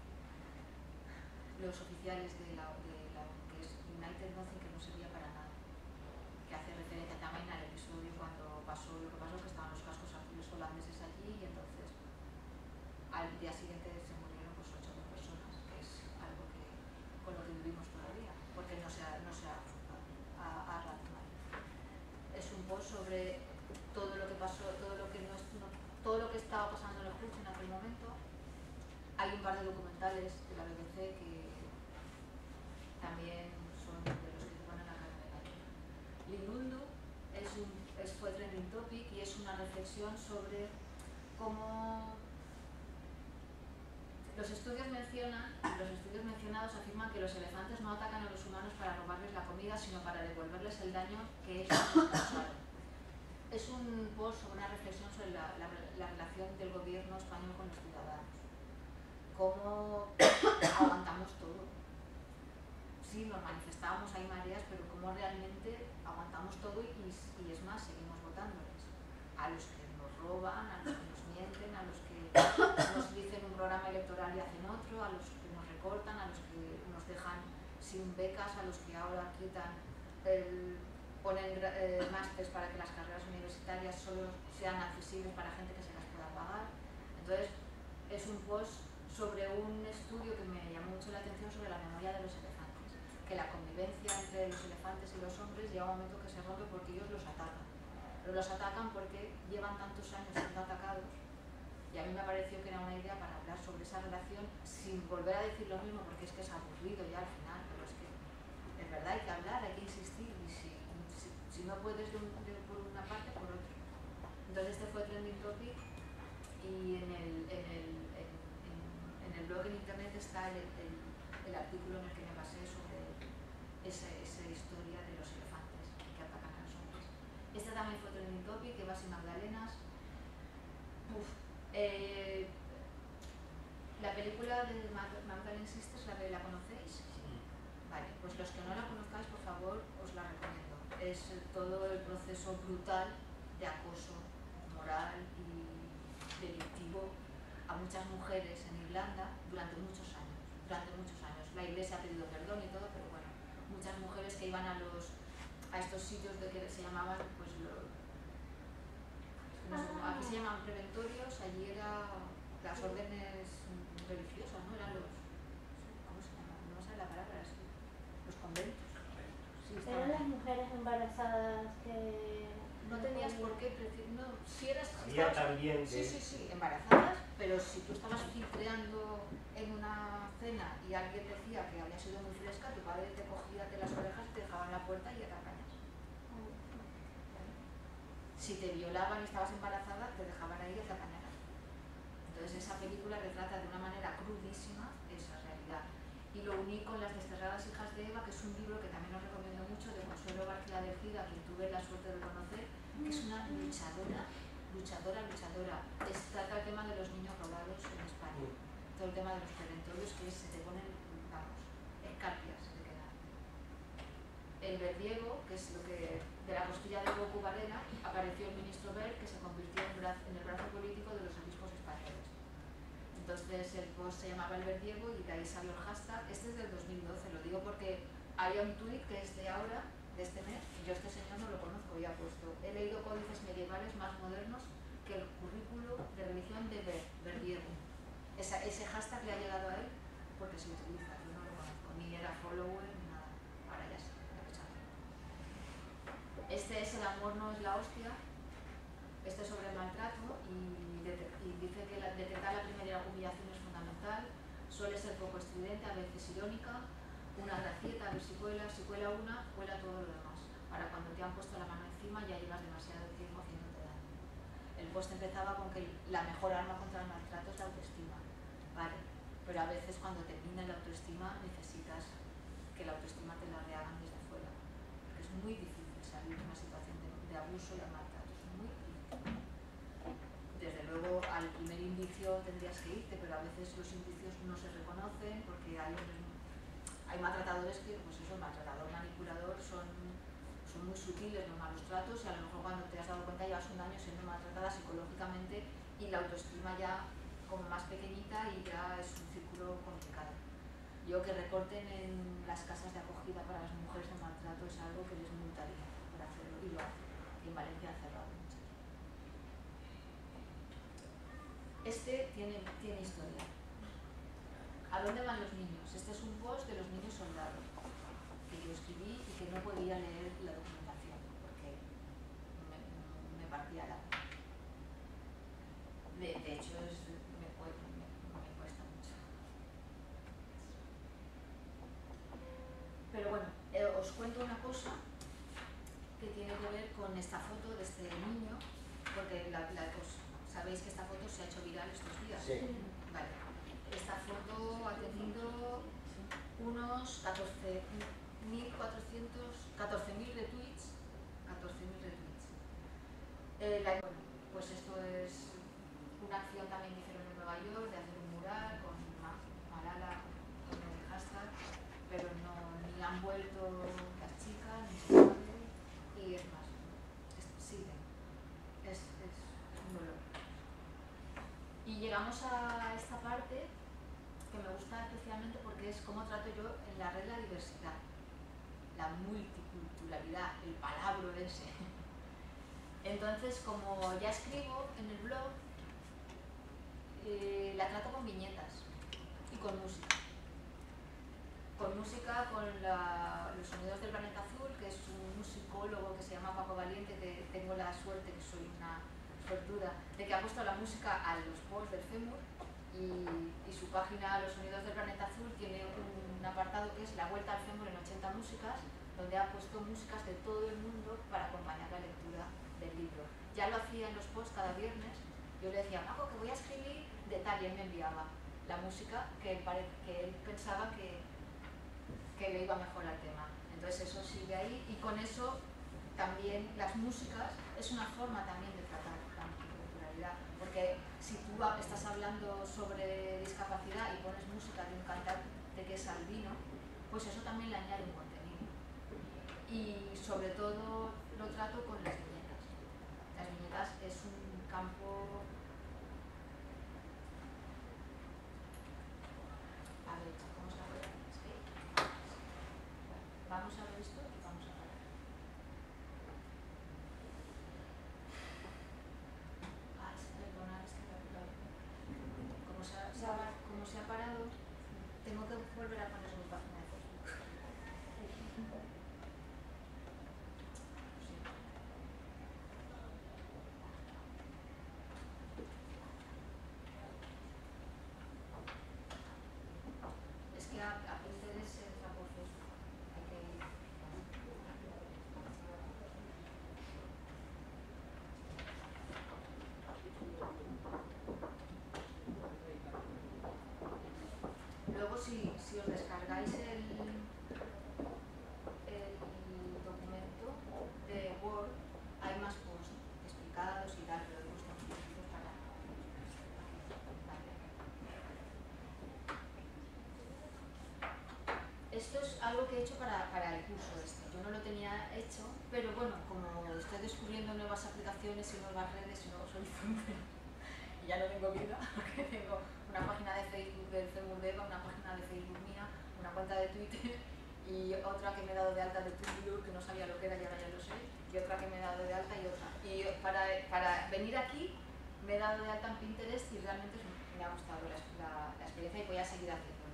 los oficiales de la, de la que es United Nothing, que no servía para nada, que hace referencia también al episodio cuando pasó lo que pasó, que estaban los cascos azules holandeses allí y entonces al día siguiente se murieron pues ocho personas, que es algo que con lo que vivimos todavía, porque no se ha, no se ha a, a Ratman. Es un post sobre todo lo que pasó, todo lo que no, no todo lo que estaba pasando en el juicio en aquel momento. Hay un par de documentales de la B B C que también son de los que te ponen la cara de gallo. Linundu es un, es, fue trending topic y es una reflexión sobre cómo los estudios mencionan, los estudios mencionados afirman que los elefantes no atacan a los humanos para robarles la comida, sino para devolverles el daño que ellos les causaron. Es un post sobre una reflexión sobre la, la, la relación del gobierno español con los ciudadanos. Cómo aguantamos todo. Sí, nos manifestábamos, hay mareas, pero cómo realmente aguantamos todo y, y es más, seguimos votándoles. A los que nos roban, a los que nos mienten, a los que nos dicen un programa electoral y hacen otro, a los que nos recortan, a los que nos dejan sin becas, a los que ahora quitan el, ponen eh, másters para que las carreras universitarias solo sean accesibles para gente que se las pueda pagar. Entonces, es un post sobre un estudio que me llamó mucho la atención sobre la memoria de los elefantes, que la convivencia entre los elefantes y los hombres llega un momento que se rompe porque ellos los atacan, pero los atacan porque llevan tantos años siendo atacados y a mí me pareció que era una idea para hablar sobre esa relación sin volver a decir lo mismo porque es que es aburrido ya al final, pero es que es verdad, hay que hablar, hay que insistir y si, si, si no puedes de, un, de por una parte, por otra. Entonces este fue trending topic y en el, en el, en, en, en el blog en internet está el, el, el artículo en el que me basé sobre esa, esa historia de los elefantes que atacan a los hombres. Este también fue trending topic, Evas y Magdalenas. Uf, eh, la película de Magdalene Sisters, ¿la, ¿la conocéis? Vale, pues los que no la conozcáis, por favor, os la recomiendo. es todo el proceso brutal de acoso moral y delictivo a muchas mujeres en Irlanda durante muchos años, durante muchos años. La Iglesia ha pedido perdón y todo, pero bueno, muchas mujeres que iban a los a estos sitios de que se llamaban, pues los, no sé, aquí se llaman preventorios, allí era las órdenes religiosas, ¿no? Eran los, ¿cómo se llama? No me sale la palabra, es, los conventos. Sí, Eran las mujeres embarazadas que... No tenías por qué, no, si eras... Había estabas, también de... Sí, sí, sí, embarazadas, pero si tú estabas filtreando en una cena y alguien decía que había sido muy fresca, tu padre te cogía de las orejas, te dejaba en la puerta y te atacañas. Si te violaban y estabas embarazada, te dejaban ahí y te atacañaran. Entonces esa película retrata de una manera crudísima esa realidad. Y lo uní con Las desterradas hijas de Eva, que es un libro que también os recomiendo mucho, de Consuelo García de Gida, a quien tuve la suerte de conocer, que es una luchadora, luchadora, luchadora. Es, trata el tema de los niños robados en España, todo el tema de los preventorios, que se te ponen, vamos, escarpias se te quedan. El verdiego, que es lo que de la costilla de Goku Varela, apareció el ministro Bell, que se convirtió en, brazo, en el brazo político de los obispos españoles. Entonces el post se llamaba El Verdiego y de ahí salió el hashtag. Este es del dos mil doce, lo digo porque hay un tuit que es de ahora, de este mes, y yo este señor no lo conozco y ha puesto: he leído códices medievales más modernos que el currículo de religión de Ver, Verdiego. Esa, ese hashtag le ha llegado a él porque se utiliza, yo no lo conozco, ni era follower ni nada, ahora ya sé. Este es El amor no es la hostia, este es sobre el maltrato y, y dice que la, detectar la primera humillación es fundamental, suele ser poco estridente, a veces irónica, una gracieta, a ver si cuela, si cuela una, cuela todo lo demás. Para cuando te han puesto la mano encima ya llevas demasiado tiempo haciéndote daño. El post empezaba con que la mejor arma contra el maltrato es la autoestima, vale, pero a veces cuando te mina la autoestima necesitas que la autoestima te la rehagan desde fuera, porque es muy difícil salir de una situación de, de abuso y de maltrato, es muy difícil. Desde luego al primer indicio tendrías que irte, pero a veces los indicios no se reconocen porque hay, hay maltratadores que, pues eso, el maltratador, manipulador, son, son muy sutiles los malos tratos y a lo mejor cuando te has dado cuenta llevas un año siendo maltratada psicológicamente y la autoestima ya como más pequeñita y ya es un círculo complicado. Yo que recorten en las casas de acogida para las mujeres de maltrato es algo que les multaría por hacerlo y lo hace. Y en Valencia ha cerrado muchas. Este tiene, tiene historia. ¿A dónde van los niños? Este es un post de los niños soldados que yo escribí y que no podía leer la documentación porque me, me partía la... De, de hecho, es, me, me, me cuesta mucho. Pero bueno, eh, os cuento una cosa que tiene que ver con esta foto de este niño, porque la, la, pues, sabéis que esta foto se ha hecho viral estos días. Sí. Vale. Esta foto ha tenido unos catorce mil cuatrocientos, catorce mil retweets, catorce mil retweets. Eh, la, bueno, pues esto es una acción también que hicieron en Nueva York de hacer un mural con Malala con el hashtag, pero no, ni han vuelto las chicas, ni se sabe, y es más, es, siguen, es, es, es un dolor. Y llegamos a esta parte que me gusta especialmente porque es cómo trato yo en la red la diversidad, la multiculturalidad, el palabra ese. Entonces, como ya escribo en el blog, eh, la trato con viñetas y con música. Con música, con la, los sonidos del planeta azul, que es un musicólogo que se llama Paco Valiente, que tengo la suerte, que soy una suertuda, de que ha puesto la música a los posts del Fémur y, y su página Los Sonidos del Planeta Azul tiene un apartado que es La Vuelta al Fémur en ochenta músicas, donde ha puesto músicas de todo el mundo para acompañar la lectura del libro. Ya lo hacía en los posts cada viernes, yo le decía, Paco, que voy a escribir de tal, y él me enviaba la música que él, pare, que él pensaba que, que le iba mejor al tema. Entonces eso sigue ahí y con eso también las músicas es una forma también de tratar la multiculturalidad, porque si tú estás hablando sobre discapacidad y pones música de un cantante que es albino, pues eso también le añade un contenido. y sobre todo lo trato con las viñetas. Las viñetas es un campo... A ver, vamos a ver. Es que... Vamos a ver esto y vamos a ver. Ah, perdonad, es que la, la, como, se ha, se ha, como se ha parado, tengo que volver a poner mi página de Facebook. Sí. Es que a, a Pinterest se entra por Facebook. Hay que ir. Luego si, si os descargáis el, el documento de Word, hay más posts explicados y tal, pero he puesto unos poquitos para... Vale. Esto es algo que he hecho para, para el curso este. Yo no lo tenía hecho, pero bueno, como estoy descubriendo nuevas aplicaciones y nuevas redes y nuevos horizontes, y ya no tengo vida, porque tengo una página de Facebook del Femurdeva, una página de Facebook mía, una cuenta de Twitter y otra que me he dado de alta de Twitter, que no sabía lo que era y ahora ya lo sé, y otra que me he dado de alta y otra. Y para, para venir aquí me he dado de alta en Pinterest y realmente me ha gustado la, la, la experiencia y voy a seguir haciéndolo.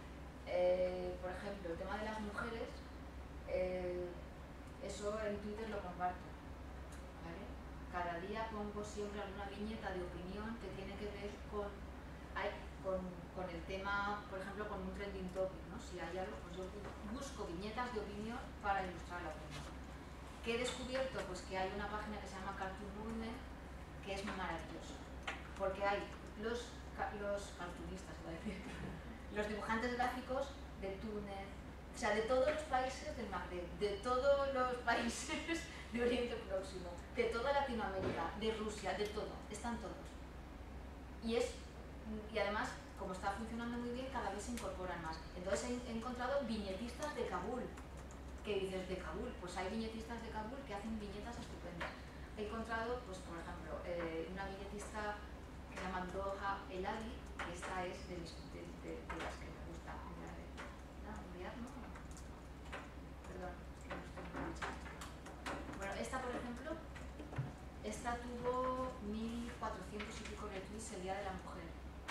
Eh, por ejemplo, el tema de las mujeres, eh, eso en Twitter lo comparto. ¿Vale? Cada día pongo siempre alguna viñeta de opinión que tiene que ver con, hay, con, con el tema, por ejemplo, con un trending topic, ¿no? Si hay algo, pues yo busco viñetas de opinión para ilustrar la opinión. ¿Qué he descubierto? Pues que hay una página que se llama Cartoon Movement que es maravillosa, porque hay los, los cartoonistas, iba a decir, los dibujantes gráficos de Túnez, o sea, de todos los países del Magreb, de todos los países de Oriente Próximo, de toda Latinoamérica, de Rusia, de todo, están todos. Y, es, y además, como está funcionando muy bien, cada vez se incorporan más. Entonces he, he encontrado viñetistas de Kabul, que dices, de Kabul, pues hay viñetistas de Kabul que hacen viñetas estupendas. He encontrado, pues por ejemplo, eh, una viñetista que se llama Doha Eladi, que esta es de, mis, de, de, de las que me gusta. No, enviar, no. Perdón, es que no estoy muy mucho. Bueno, esta por ejemplo, esta tuvo mil cuatrocientos y pico retweets el Día de la Mujer.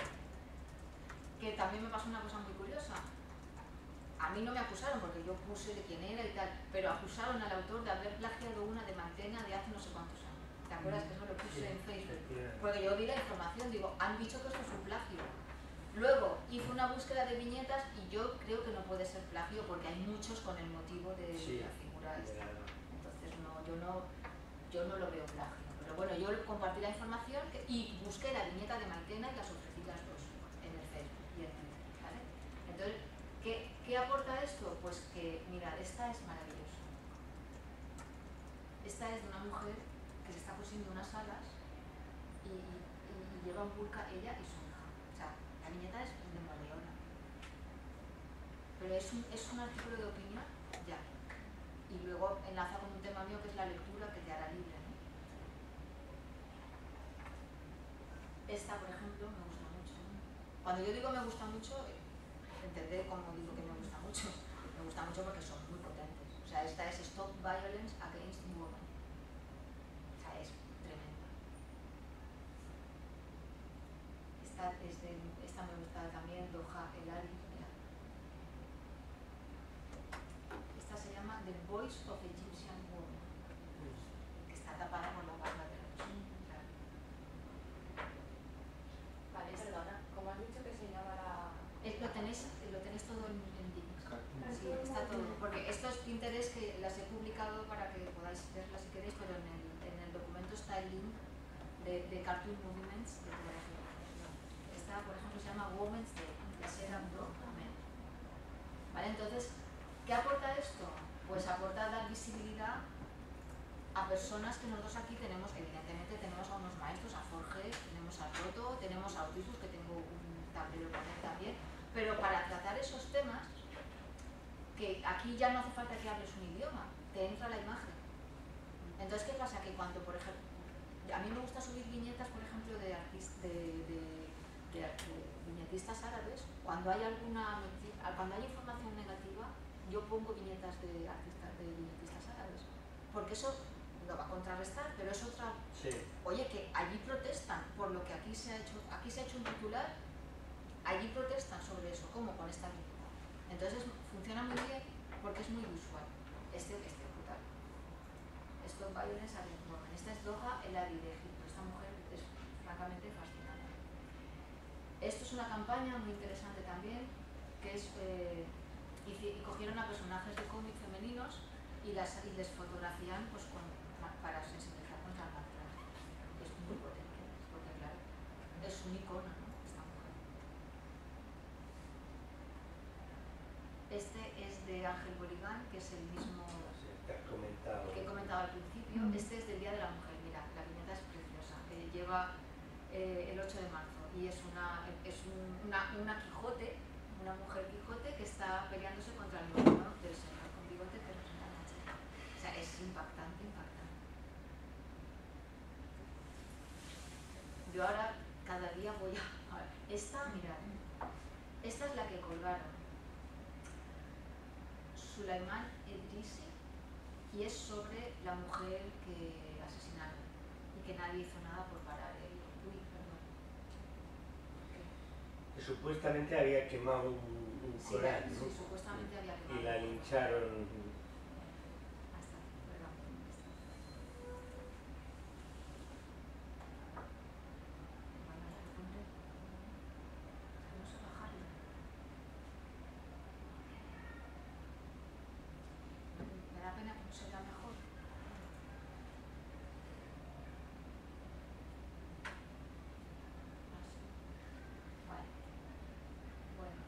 Que también me pasó una cosa muy curiosa. A mí no me acusaron porque yo puse de quién era y tal, pero acusaron al autor de haber plagiado una de Mantena de hace no sé cuántos años. ¿Te acuerdas que eso lo puse en Facebook? Porque yo vi la información, digo, han dicho que esto es un plagio. Luego hice una búsqueda de viñetas y yo creo que no puede ser plagio porque hay muchos con el motivo de sí, la figura esta. Entonces no, yo no, yo no lo veo plagio. Pero bueno, yo compartí la información que, y busqué la viñeta de Mantena y las ofrecí las dos en el Facebook y en Twitter, ¿vale? Entonces, ¿Qué, ¿qué aporta esto? Pues que, mirad, esta es maravillosa. Esta es de una mujer que se está cosiendo unas alas y, y, y lleva un burka ella y su hija. O sea, la viñeta es de Moleona. Pero es un, es un artículo de opinión, ya. Y luego enlaza con un tema mío que es la lectura que te hará libre, ¿no? Esta, por ejemplo, me gusta mucho. Cuando yo digo me gusta mucho, entender cómo digo que me gusta mucho. Me gusta mucho porque son muy potentes. O sea, esta es Stop Violence Against Women. O sea, es tremenda. Esta, es de, esta me gusta también, Doha Eladi. Esta se llama The Voice of Egyptian Women, que está tapada por la barba de los. Vale, perdona, ¿cómo has dicho que se llama la...? Lo tenéis, lo tenéis todo en, en Linux. Sí, está todo. Porque estos Pinterest que las he publicado para que podáis verlas si queréis, pero en el, en el documento está el link de, de Cartoon Movements de todas las. Esta, por ejemplo, se llama Women's Day, de Sarah Brock. ¿Vale? Entonces, ¿qué aporta esto? Pues aporta dar visibilidad a personas que nosotros aquí tenemos, evidentemente tenemos a unos maestros, a Jorge, tenemos a Roto, tenemos a Otisus, que tengo un tablero con él también, pero para tratar esos temas, que aquí ya no hace falta que hables un idioma, te entra la imagen. Entonces, ¿qué pasa? Que cuando, por ejemplo, a mí me gusta subir viñetas, por ejemplo, de, artist, de, de, de, de viñetistas árabes, cuando hay alguna cuando hay información negativa, yo pongo viñetas de artistas, de viñetistas árabes, porque eso lo va a contrarrestar, pero es otra... Sí. Oye, que allí protestan por lo que aquí se ha hecho, aquí se ha hecho un titular, allí protestan sobre eso, ¿cómo? Con esta viñeta. Entonces funciona muy bien porque es muy visual. Este, este brutal. Esto va a ir en esa Morgan. Esta es Doha, el Ari de Egipto. Esta mujer es francamente fascinante. Esto es una campaña muy interesante también, que es... Eh, y, y cogieron a personajes de cómic femeninos y, las, y les fotografían pues, con, para sensibilizar contra el maltrato. Es muy potente, porque claro, es un icono, ¿no? Esta mujer. Este es de Ángel Boligán, que es el mismo Sí, que has comentado. que he comentado al principio. Este es del Día de la Mujer. Mira, la viñeta es preciosa. Eh, lleva eh, el ocho de marzo y es una, es un, una, una Quijote, una mujer Quijote que está peleándose contra el gobierno del señor con bigote que representa la chica. O sea, es impactante, impactante. Yo ahora cada día voy a... a ver, esta, mirad, esta es la que colgaron Sulaimán Edrisi y es sobre la mujer que asesinaron y que nadie hizo nada por parar el... Uy, perdón. Que supuestamente había quemado un, un Sí, Corán, sí, ¿no? supuestamente había quemado. Y la lincharon. Hasta aquí, perdón. Me da pena que no se vea mejor. Así. Vale. Bueno.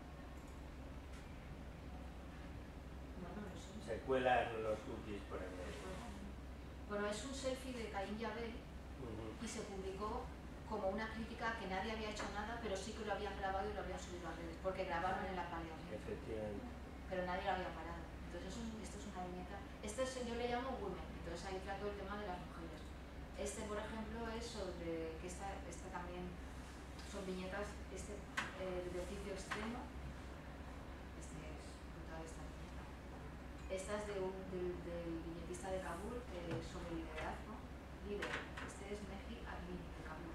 Bueno, no sé. Se cuelan los cookies por el medio. Bueno, es un selfie de Caín Yabel Uh-huh. y se publicó como una crítica que nadie había hecho nada, pero sí que lo habían grabado y lo habían subido a redes, porque grabaron en la Paleogen, Efectivamente. pero nadie lo había parado. Entonces es un, esto es una viñeta. Este es, yo le llamo women, entonces ahí trato el tema de las mujeres. Este, por ejemplo, es sobre, que esta, esta también son viñetas, este eh, de oficio extremo. Este es brutal esta viñeta. Esta es de un, del, del viñetista de Kabul, que es sobre liderazgo. Líder. Este es Meji Armin de Kabul.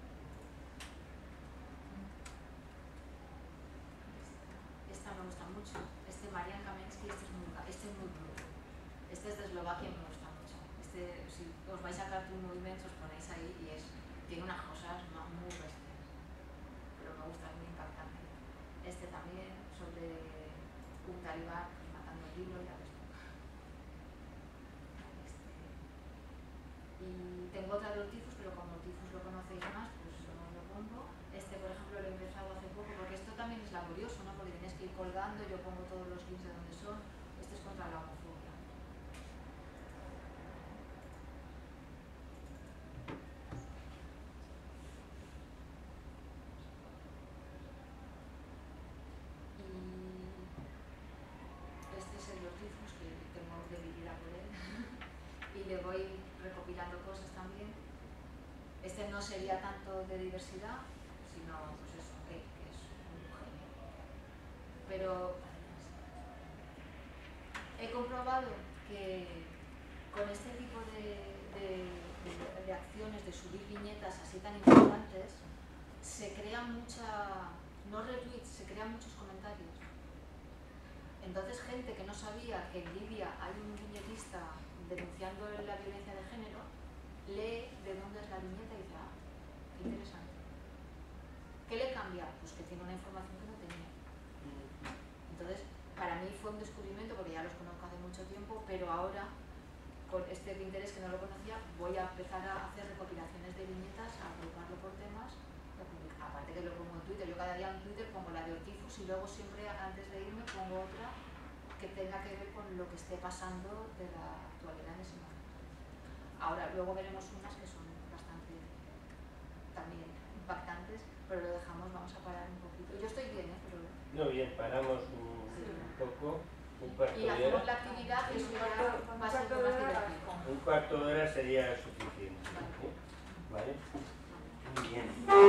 Esta me gusta mucho. Este Marian Kamensky, este es muy, este es muy bruto. Este es de Eslovaquia y me gusta mucho. Este, si os vais a Cartoon Movements, os ponéis ahí y es, tiene unas cosas no, muy bestias. Pero me gusta, es muy impactante. Este también, sobre un talibán pues, matando el libro y la bestia. Este. Y tengo otra de Ortifus, pero como Ortifus lo conocéis más, pues no lo pongo. Este, por ejemplo, lo he empezado hace poco, porque esto también es laborioso, ¿no? Porque tienes que ir colgando, yo pongo todos los links de donde son. Este es contra la homofobia. Y este es el Ortifus, que tengo debilidad por él. Y le voy recopilando cosas también. Este no sería tanto de diversidad, sino pues eso, que, que es un genio. Pero he comprobado que con este tipo de, de, de, de acciones, de subir viñetas así tan importantes, se crea mucha, no retweets, se crean muchos comentarios. Entonces gente que no sabía que en Libia hay un viñetista denunciando la violencia de género, lee de dónde es la viñeta y dice, ah, qué interesante. ¿Qué le cambia? Pues que tiene una información que no tenía. Entonces, para mí fue un descubrimiento porque ya los conozco hace mucho tiempo, pero ahora, con este interés que no lo conocía, voy a empezar a hacer recopilaciones de viñetas, a agruparlo por temas, y a publicar. Aparte que lo pongo en Twitter, yo cada día en Twitter pongo la de Ortifus y luego siempre antes de irme pongo otra que tenga que ver con lo que esté pasando de la actualidad en ese momento. Ahora, luego veremos unas que son bastante también impactantes, pero lo dejamos, vamos a parar un poquito. Yo estoy bien, ¿eh? Pero... No, bien, paramos un, sí. un poco. Un cuarto y de hacemos hora. la actividad que eso ya va a ser más divertido. Un cuarto de hora sería suficiente. ¿Sí? ¿Vale? Muy bien.